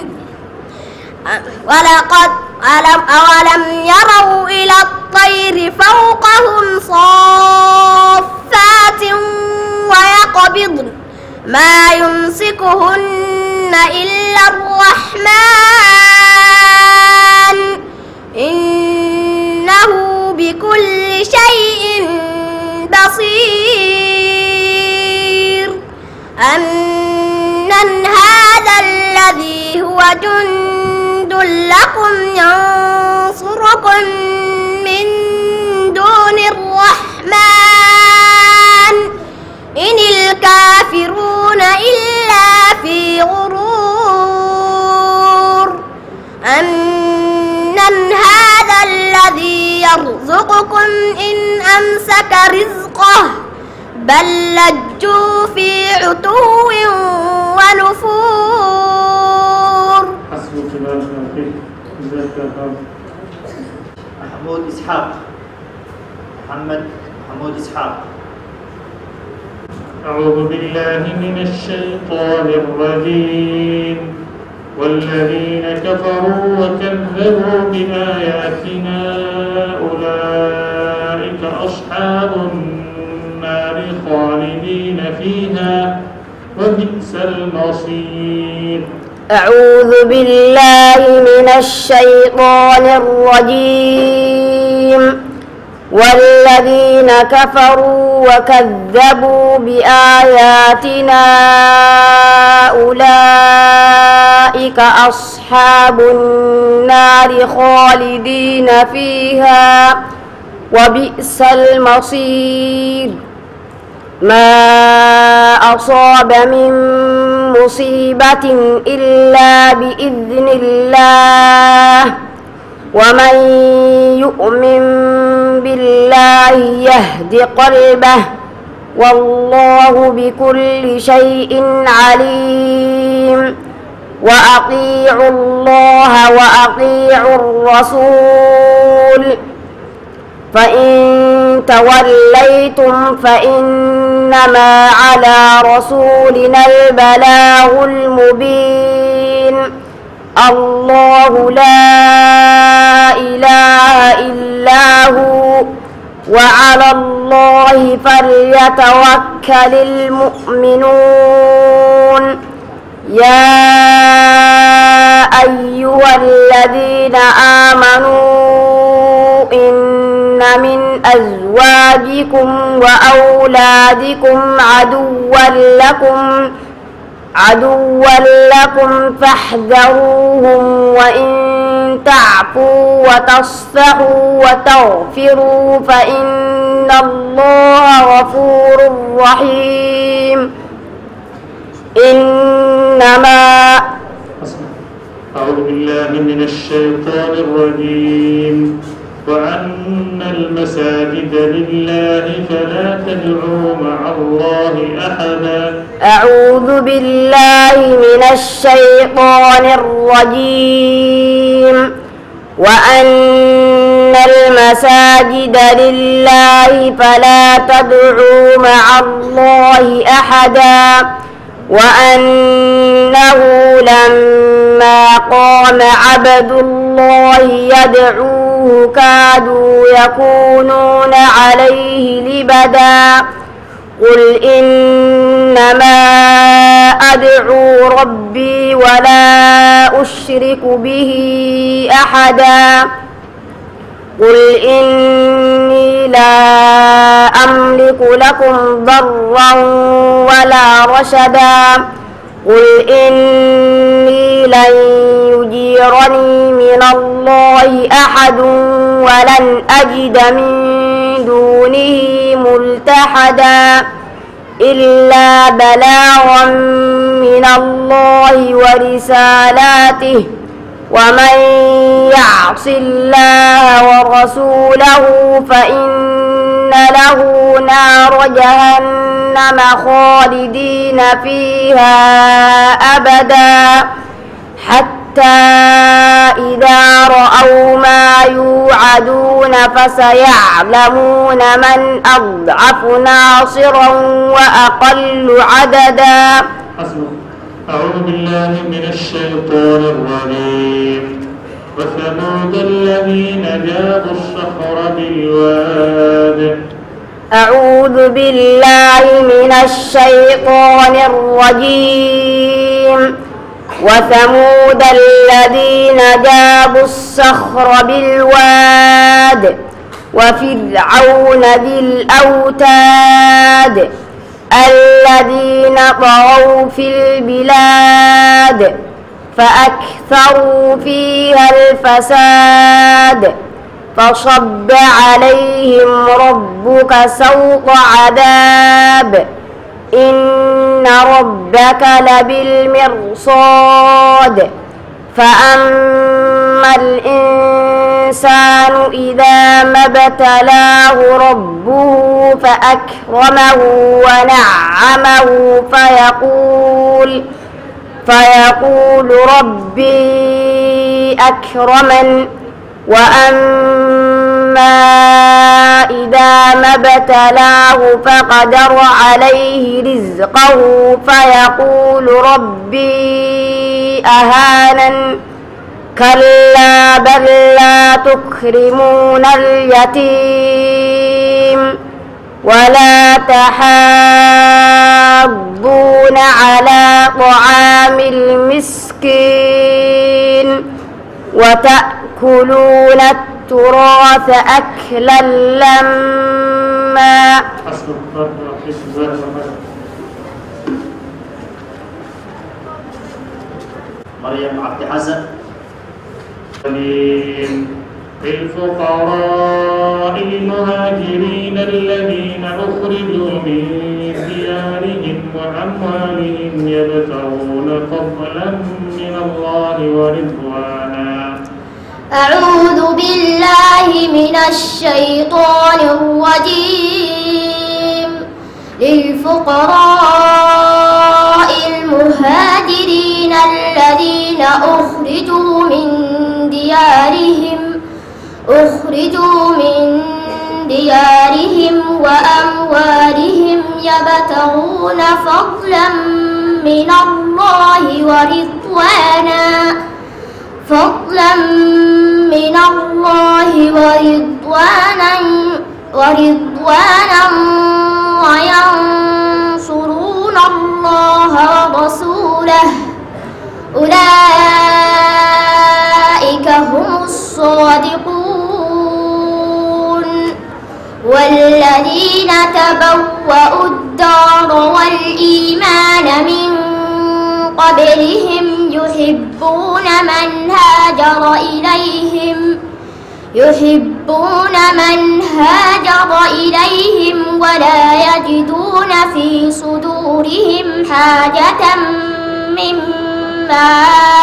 أولم يروا إلى الطير فوقهم صافات ويقبضن ما يمسكهن إلا الرحمن إنه بكل شيء بصير أمن هذا الذي هو جند لكم ينصركم من دون الرحمن بل لجوا في عتو ونفور. حسبك بارك الله فيك جزاك الله. محمود إسحاق. محمود إسحاق. أعوذ بالله من الشيطان الرجيم. والذين كفروا وكذبوا بآياتنا أولئك أصحاب النار خالدين فيها وبئس المصير. أعوذ بالله من الشيطان الرجيم. والذين كفروا وكذبوا بآياتنا أولئك أصحاب النار خالدين فيها وبئس المصير. ما أصاب من مصيبة إلا بإذن الله ومن يؤمن بالله يهد قلبه والله بكل شيء عليم. وأطيعوا الله وأطيعوا الرسول فإن توليتم فإنما على رسولنا البلاغ المبين. الله لا إله إلا هو وعلى الله فليتوكل المؤمنون. يا أيها الذين آمنوا إن من أزواجكم وأولادكم عدوا لكم فاحذروهم وإن تعفوا وتصفحوا وتغفروا فإن الله غفور رحيم. إنما أعوذ بالله من الشيطان الرجيم. وأن المساجد لله فلا تدعوا مع الله أحدا. أعوذ بالله من الشيطان الرجيم. وأن المساجد لله فلا تدعوا مع الله أحدا. وأنه لما قام عبد الله يدعوه كادوا يكونون عليه لبدا. قل إنما أدعو ربي ولا أشرك به أحدا. قل إني لا أملك لكم ضرا ولا رشدا. قل إني لن يجيرني من الله أحد ولن أجد من دونه ملتحدا إلا بلاغا من الله ورسالاته ومن يعص الله ورسوله فإن له نار جهنم خالدين فيها أبدا حتى إذا رأوا ما يوعدون فسيعلمون من أضعف ناصرا وأقل عددا. أعوذ بالله من الشيطان الرجيم. وثمود الذين جابوا الصخر بالواد. أعوذ بالله من الشيطان الرجيم. وثمود الذين جابوا الصخر بالواد وفرعون ذي الأوتاد الذين طغوا في البلاد فأكثروا فيها الفساد فصب عليهم ربك سوط عذاب إن ربك لبالمرصاد. فأما أما الإنسان إذا ما ابتلاه ربه فأكرمه ونعمه فيقول ربي أكرمن وأما إذا ما ابتلاه فقدر عليه رزقه فيقول ربي أهانن كلا بل لا تكرمون اليتيم ولا تحاضون على طعام المسكين وتأكلون التراث أكلا لما مريم عبد حسن. للفقراء المهاجرين الذين أخرجوا من ديارهم وأموالهم يبتغون فضلا من الله ورضوانا. أعوذ بالله من الشيطان الرجيم. للفقراء المهاجرين الذين أخرجوا من ديارهم وأموالهم يبتغون فضلا من الله ورضوانا وينصرون الله ورسوله أولئك هم الصادقون. والذين تبوأوا الدار والإيمان من قبلهم يحبون من هاجر إليهم ولا يجدون في صدورهم حاجة مما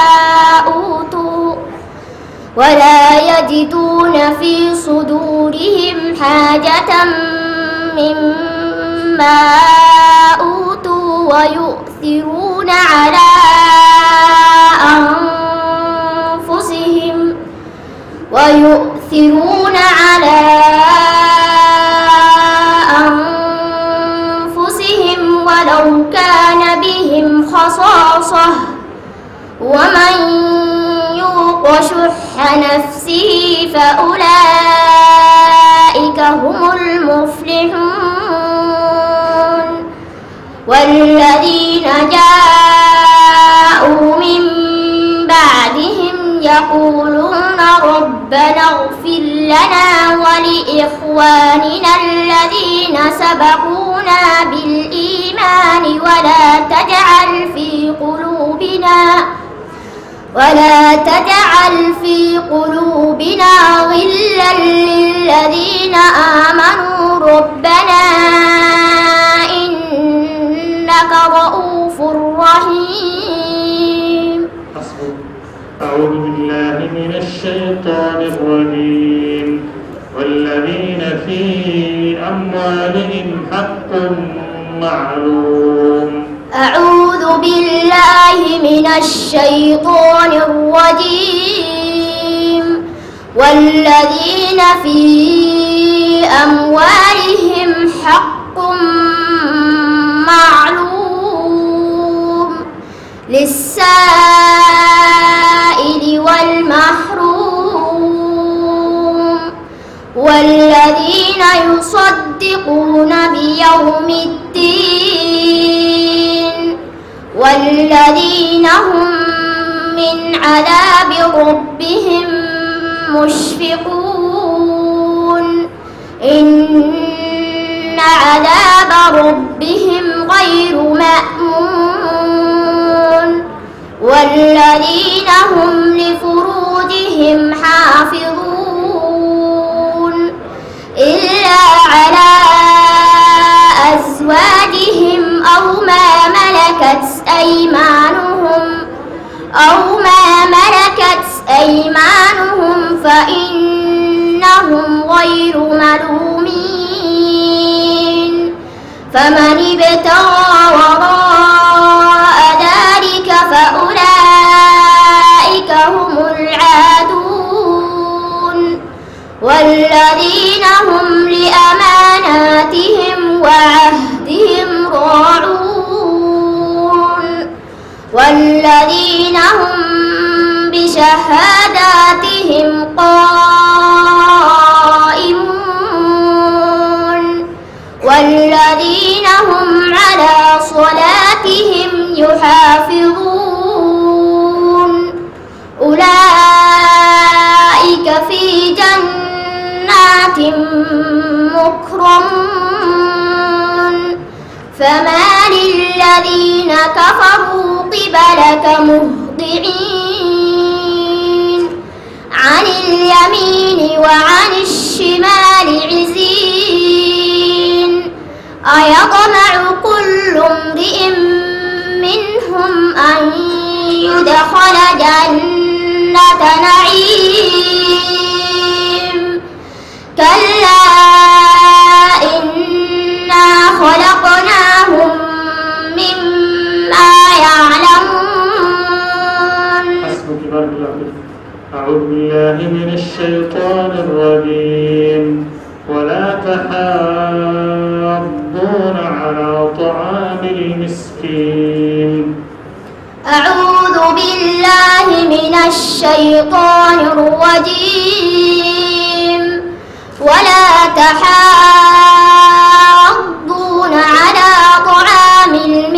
أوتوا ويؤثرون على أنفسهم ولو كان بهم خصاصة ومن يوق شح نفسه فأولئك هم المفلحون. والذين جاءوا من بعدهم يقولون ربنا اغفر لنا ولإخواننا الذين سبقونا بالإيمان ولا تجعل في قلوبنا غلا للذين آمنوا ربنا إنك رؤوف رحيم. أعوذ بالله من الشيطان الرجيم. والذين في أموالهم حق معلوم. أعوذ بالله من الشيطان الرجيم. والذين في أموالهم حق معلوم للسائل والمحروم. والذين يصدقون بيوم الدين والذين هم من عذاب ربهم مشفقون. إن عذاب ربهم غير مأمون. والذين هم لفروجهم حافظون إلا على أزواجهم أو ما ملكت أيمانهم فإنهم غير ملومين فمن ابتغى وراء ذلك فأولئك هم العادون والذين هم لأماناتهم وعهدهم راعون والذين هم بشهاداتهم قائمون والذين هم على صلاتهم يحافظون أولئك في جنات مكرمون فما للذين كفروا قبلك مهطعين عن اليمين وعن الشمال عزين أيطمع كل امرئ منهم أن يدخل جنة نعيم كلا إنا خلقناهم مما يعلمون. حسبك بارك الله فيك. أعوذ بالله من الشيطان الرجيم. ولا تحاضون على طعام المسكين. أعوذ بالله من الشيطان الرجيم. ولا تحاضون على طعام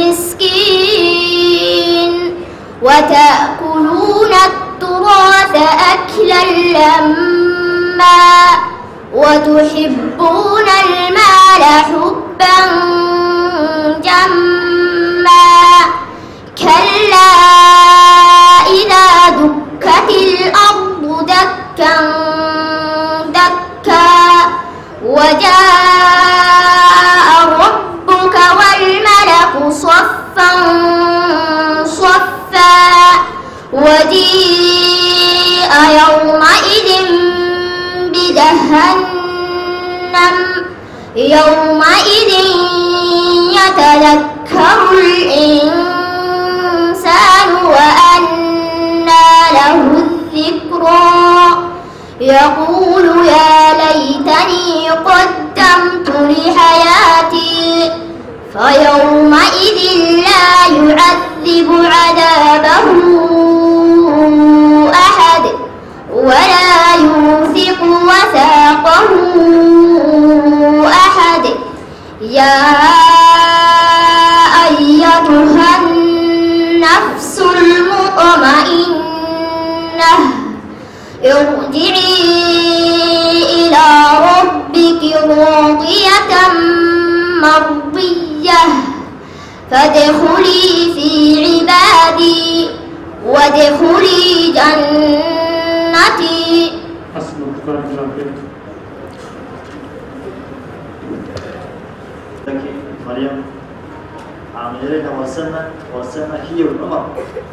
المسكين وتأكلون التراث أكلا لما وتحبون المال حبا جما كلا إذا دكت الأرض دكا دكا وجاء ربك والملك صفا صفا وجيء يومئذ بجهنم يومئذ يتذكر الإنسان وأنى له الذكرى يقول يا ليتني قدمت لحياتي فيومئذ لا يعذب عذابه أحد ولا يوثق وثاقه أحد يا أيتها النفس المطمئنة ارجعي إلى ربك راضية مرضية فادخلي في عبادي وادخلي جنتي. حسبك بارك الله فيك. مريم عاملين وسنة هي والأمر.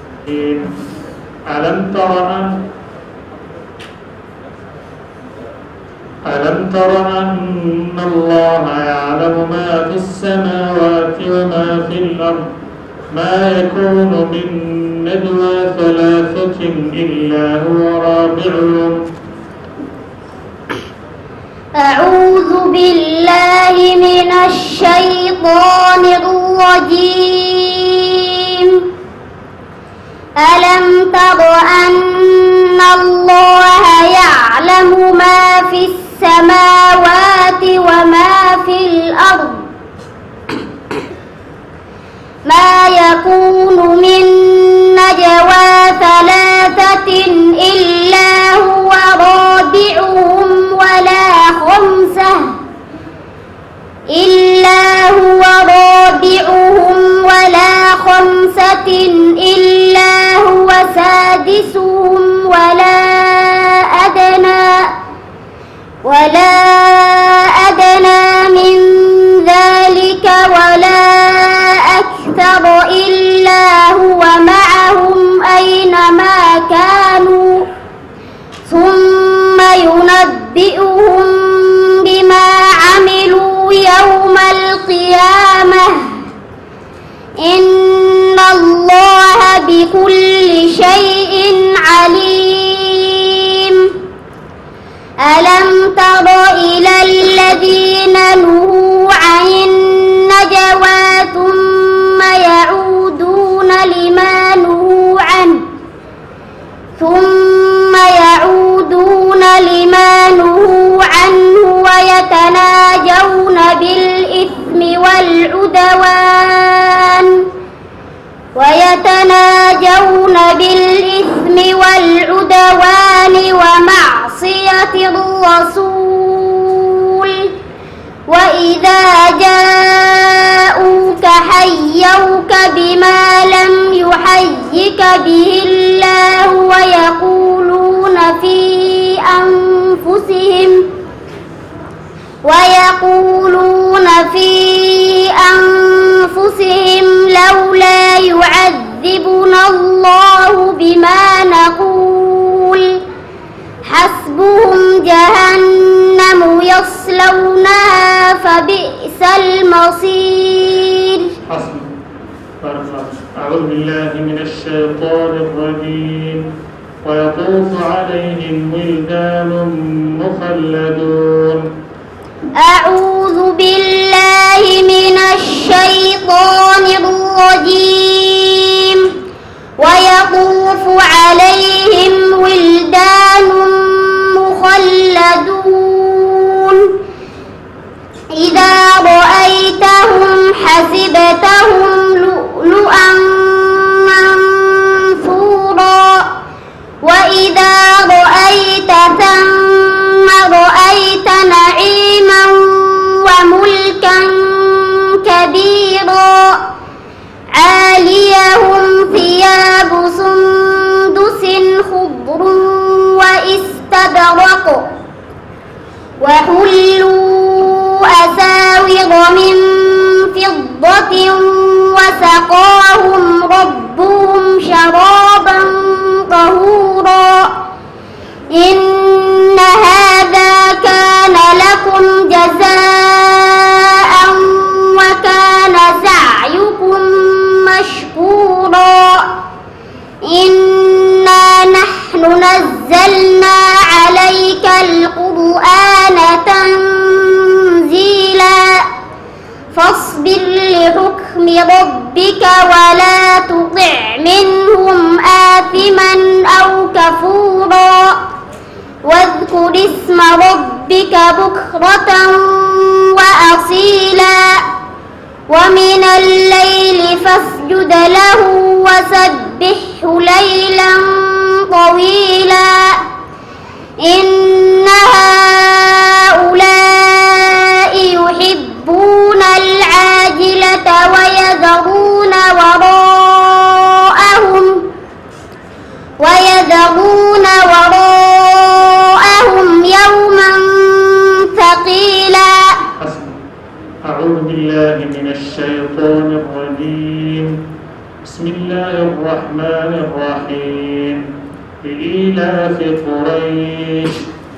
ألم تر أن الله يعلم ما في السماوات وما في الأرض ما يكون من نجوى ثلاثة إلا هو رابعهم. أعوذ بالله من الشيطان الرجيم. ألم تر أن الله يعلم ما في السماوات وما في الأرض ما يكون من نجوى ثلاثة إلا هو رابعهم ولا خمسة إلا هو سادسهم ولا أدنى من ذلك والعدوان ويتناجون بالإثم والعدوان ومعصية الرسول وإذا جاءوك حيوك بما لم يحيك به الله ويقولون في أنفسهم لولا يعذبنا الله بما نقول حسبهم جهنم يصلونها فبئس المصير. أعوذ بالله من الشيطان الرجيم. ويطوف عليهم ولدان مخلدون. أعوذ بالله من الشيطان الرجيم. ويطوف عليهم ولدان مخلدون إذا رأيتهم حسبتهم لؤلؤا منثورا وإذا رأيت ثم رأيت نعيما وملكا كبيرا عاليهم ثياب سندس خضر واستبرق وحلوا أساور من فضة وسقاهم ربهم شرابا طهورا إن هذا كان لكم جزاء وكان سعيكم مشكورا إنا نحن نزلنا عليك القرآن تنزيلا فاصبر لحكم ربك ولا تطع منهم آثما أو كفورا واذكر اسم ربك بكرة وأصيلا ومن الليل فاسجد له وسبحه ليلا طويلا إن هؤلاء يحبون العاجلة ويذرون وراءهم يوما ثقيلا. أعوذ بالله من الشيطان الرجيم. بسم الله الرحمن الرحيم. لإيلاف قريش.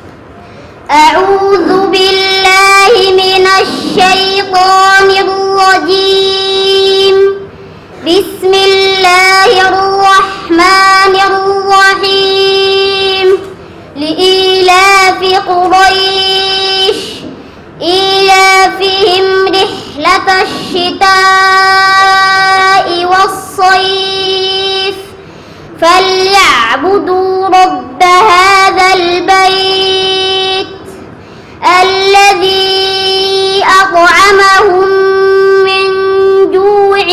أعوذ بالله من الشيطان الرجيم. بسم الله الرحمن الرحيم. لإيلاف قريش إيلافهم رحلة الشتاء والصيف فليعبدوا رب هذا البيت الذي أطعمهم من جوع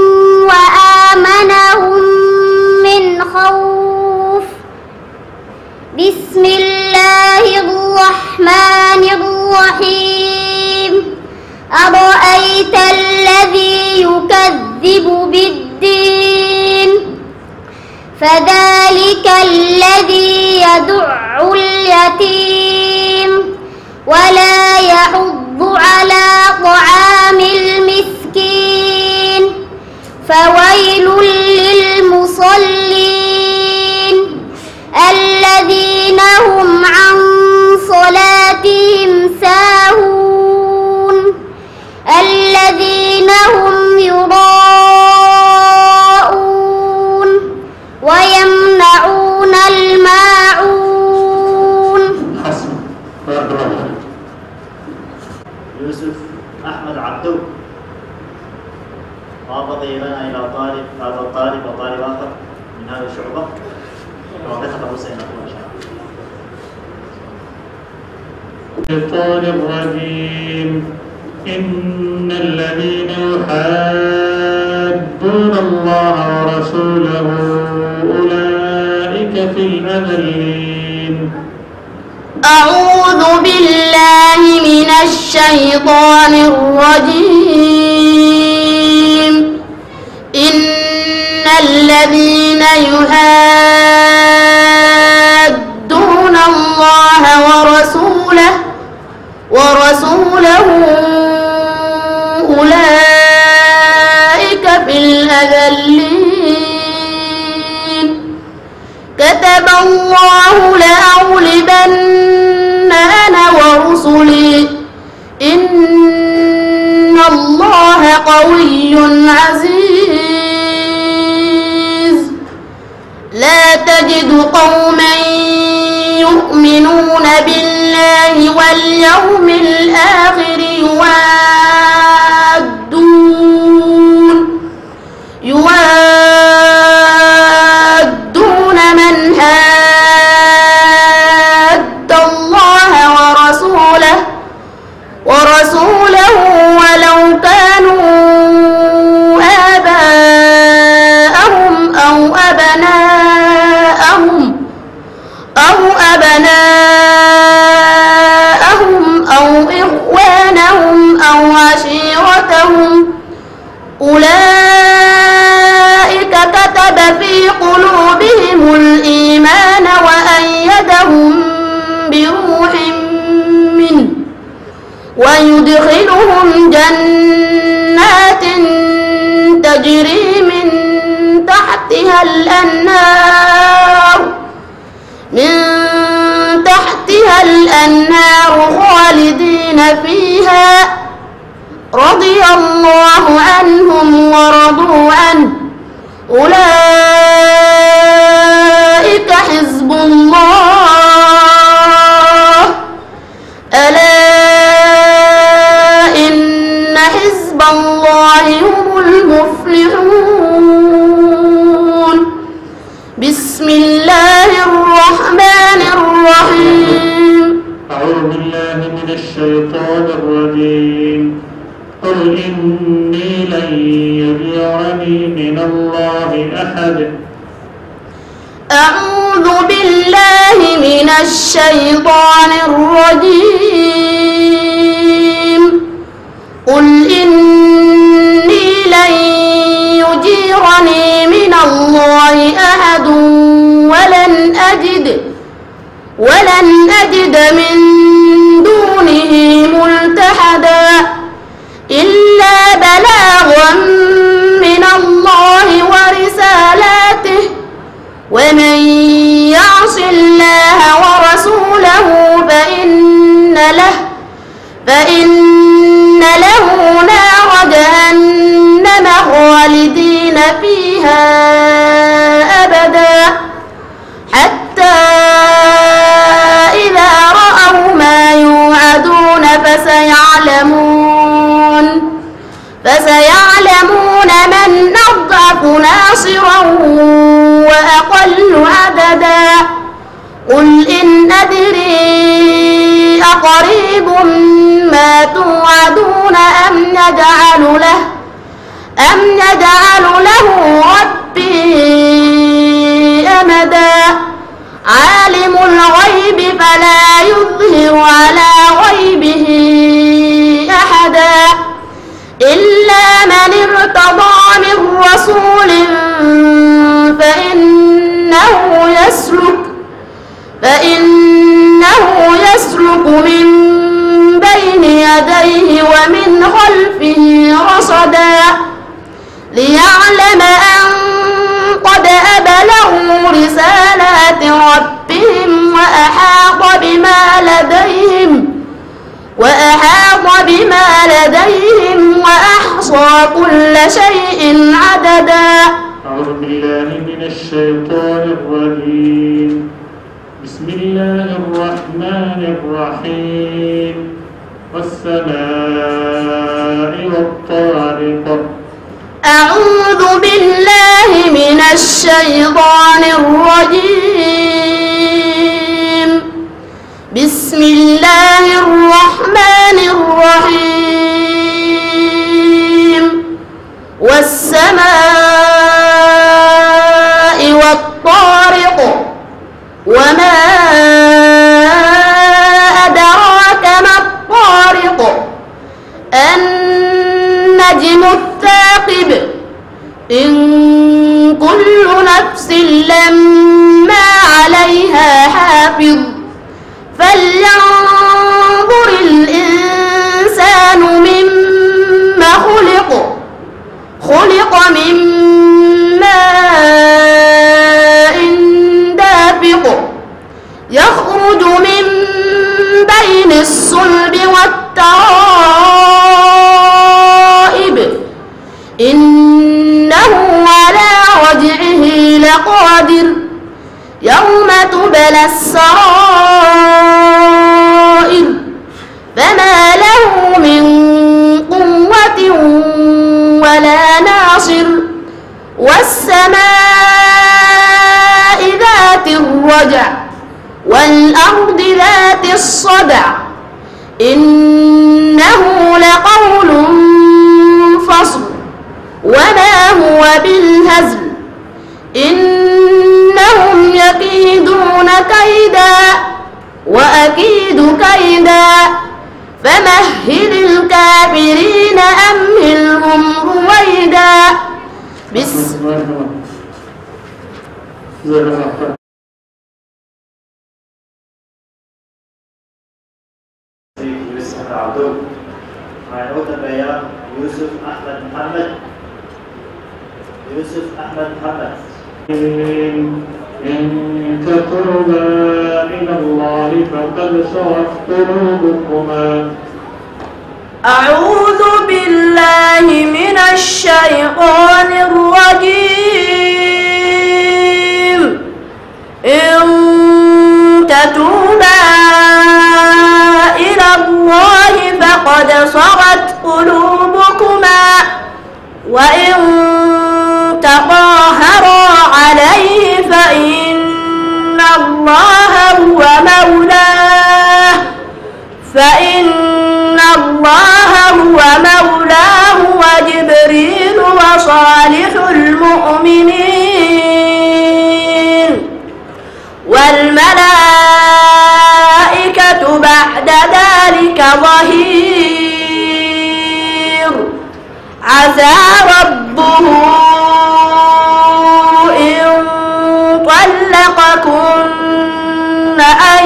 وآمنهم من خوف. بسم الله الرحمن الرحيم. أرأيت الذي يكذب بالدين فذلك الذي يدع اليتيم ولا يحض على طعام المسكين فويل للمصلين الذين هم عن صلاتهم ساهون الذين هم يراءون ويمنعون الماعون. يوسف أحمد عبدو رابط لنا إلى طالب هذا الطالب وطالب آخر من هذه الشعبة وكتب حسين أخوه إن شاء الله. الشيطان الرجيم. إن الذين يحادون الله ورسوله أولئك في الأذلين. أعوذ بالله من الشيطان الرجيم. إن الذين يحادون الله ورسوله أولئك في الأذلين. كتب الله لأغلبن أنا ورسلي إن الله قوي عزيز. لا تجد قوما يؤمنون بالله واليوم الآخر يوادون من حاد الله ورسوله ولو كانوا آباءهم أو أبناءهم أو إخوانهم أو عشيرتهم أولئك كتب في قلوبهم الإيمان وأيدهم بروح منه ويدخلهم جنات تجري من تحتها الأنهار خالدين فيها رضي الله عنهم ورضوا عنه أولئك حزب الله ألا إن حزب الله هم المفلحون. بسم الله الرحمن الرحيم. أعوذ بالله من الشيطان الرجيم. قل إني لن يجيرني من الله أحد. أعوذ بالله من الشيطان الرجيم. قل إني لن يجيرني من الله أحد ولن أجد من دونه ملتحدا إلا بلاغا من الله ورسالاته ومن يعص الله ورسوله فإن له نار جهنم خالدين فيها أبدا حتى إذا رأوا ما يوعدون فسيعلمون من أضعف ناصرا وأقل عددا. قل إن أدري أقريب ما توعدون أم نجعل له ربي أمدا. عالم الغيب فلا يظهر على غيبه أحدا إلا من ارتضى من رسول فإنه يسلك من بين يديه ومن خلفه رصدا ليعلم أن قد أبلغوا رسالات ربهم وأحاط بما لديهم وأحصى كل شيء عددا. أعوذ بالله من الشيطان الرجيم. بسم الله الرحمن الرحيم. والسماء والطارق. أعوذ بالله من الشيطان الرجيم. بسم الله الرحمن الرحيم. والسماء والطارق وما أدراك ما الطارق النجم الثاقب إن كل نفس لما عليها حافظ فلينظر الإنسان مما خلق من ماء دافق يخرج من بين الصلب والترائب إنه على رجعه لقادر يوم تبلى السرائر فما له من قوة ولا ناصر والسماء ذات الرجع والأرض ذات الصدع إنه لقول فصل وما هو بالهزل إنهم يكيدون كيدا وأكيد كيدا فمهل الكافرين أمهلهم رويدا يوسف أحمد محمد إن تتوبا إلى الله فقد صغت قلوبكما. أعوذ بالله من الشيطان الرجيم. إن تتوبا إلى الله فقد صغت قلوبكما وإن تظاهرا عليه فإن الله هو مولاه وجبريل وصالح المؤمنين والملائكة بعد ذلك ظهير. عسى ربه إن طلقكن أن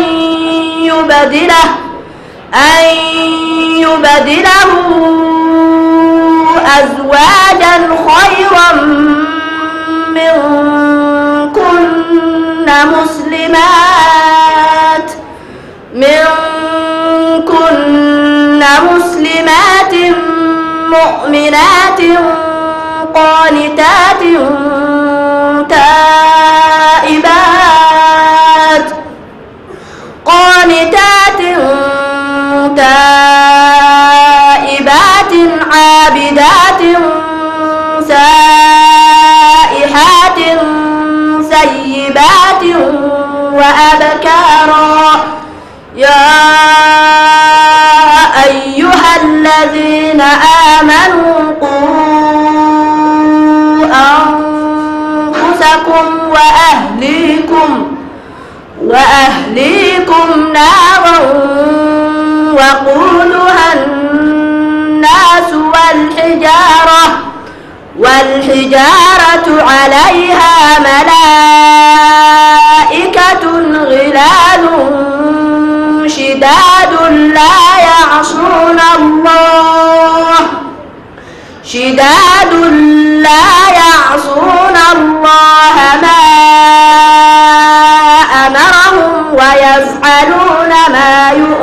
يبدله أزواجا خيرا منكن مسلمات مؤمنات قانتات تائبات عابدات سائحات سيبات وأبكارا. يا أيها الذين آمنوا قوا أنفسكم وأهليكم نارا وقودها الناس والحجارة عليها ملائكة غلال شداد لا يعصون الله ما أمرهم ويفعلون ما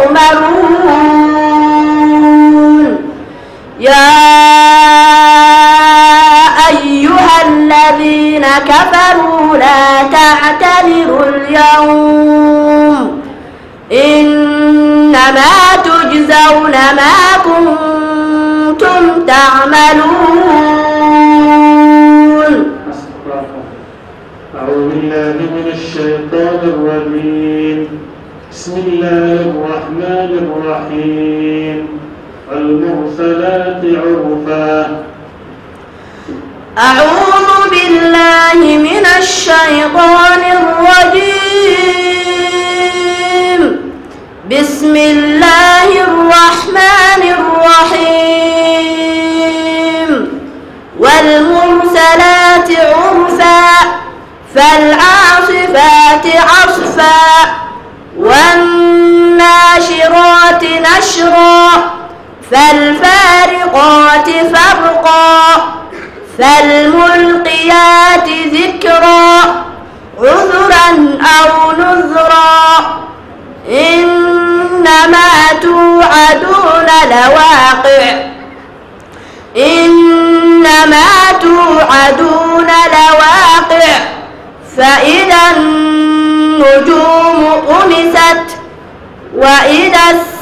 يؤمرون. يا أيها الذين كفروا لا تعتذروا اليوم إنما تجزون ما كنتم تعملون. أعوذ بالله من الشيطان الرجيم. بسم الله الرحمن الرحيم. المرسلات عرفا أعوذ بالله من الشيطان الرجيم. بسم الله الرحمن الرحيم. والمرسلات عرفا فالعاصفات عصفا والناشرات نشرا فالفارقات فرقا فالملقيات ذكرا عذرا أو نذرا إنما توعدون لواقع إنما توعدون لواقع فإذا النجوم طمست وإذا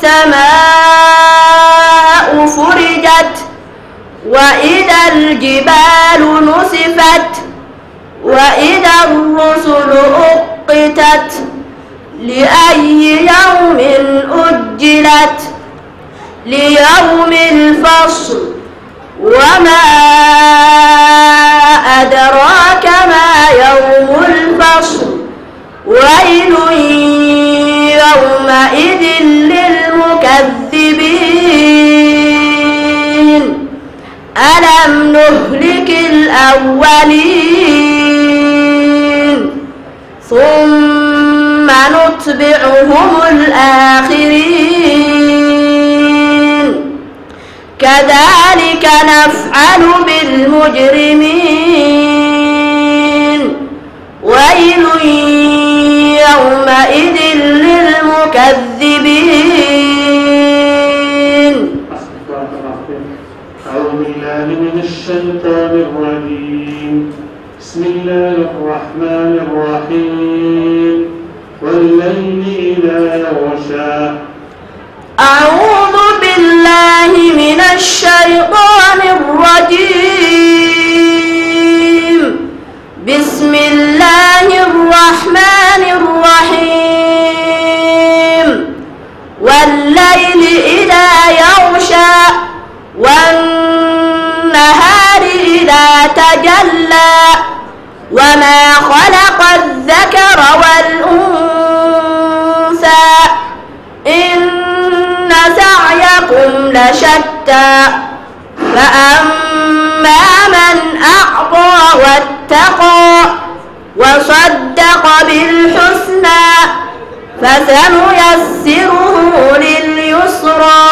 السماء فرجت وإذا الجبال نسفت وإذا الرسل أقتت لأي يوم أجلت ليوم الفصل وما أدراك ما يوم الفصل ويل يومئذ للمكذبين ألم نهلك الأولين ثم نتبعهم الآخرين كذلك نفعل بالمجرمين ويل يومئذ للمكذبين. أعوذ بالله من الشيطان الرجيم. بسم الله الرحمن الرحيم. والليل إذا يغشى. أعوذ بالله من الشيطان الرجيم. بسم الله الرحمن الرحيم. والليل إذا يغشى والنهار إذا تجلى وما خلق الذكر والأنثى إن سعيكم لشتى فأما من أعطى واتقى وصدق بالحسنى فسنيسره لليسرى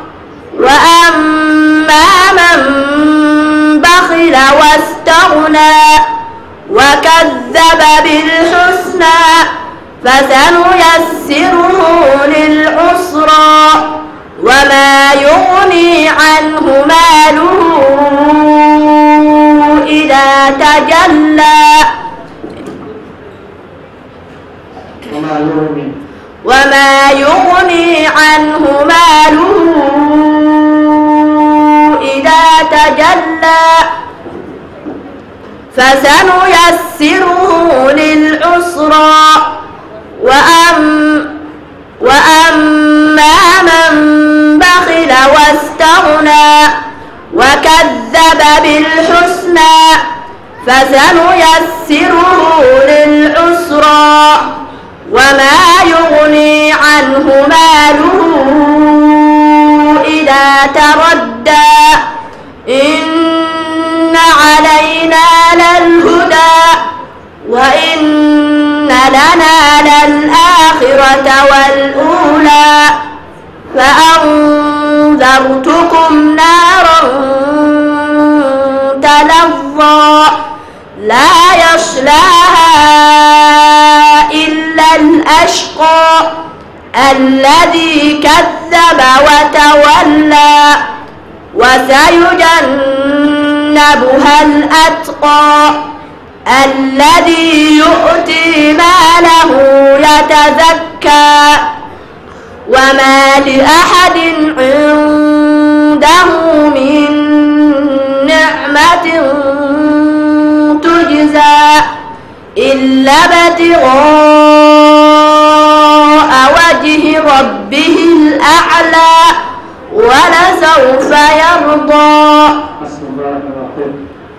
وأما من بخل واستغنى وكذب بالحسنى فسنيسره للعسرى وما يغني عنه ماله إذا تجلى وما يغني عنه ماله إذا تجلى فسنيسره للعسرى وأما من بخل واستغنى وكذب بالحسنى فسنيسره للعسرى وما يغني عنه ماله إذا تردى إن علينا للهدى وإن لنا للآخرة والأولى فأنذرتكم نارا تلظى لا يصلاها إلا الأشقى الذي كذب وتولى وسيجنبها الأتقى الذي يؤتي ماله يتزكى وما لأحد عنده من نعمة تجزى إلا ابتغاء وجه ربه الأعلى ولسوف يرضى.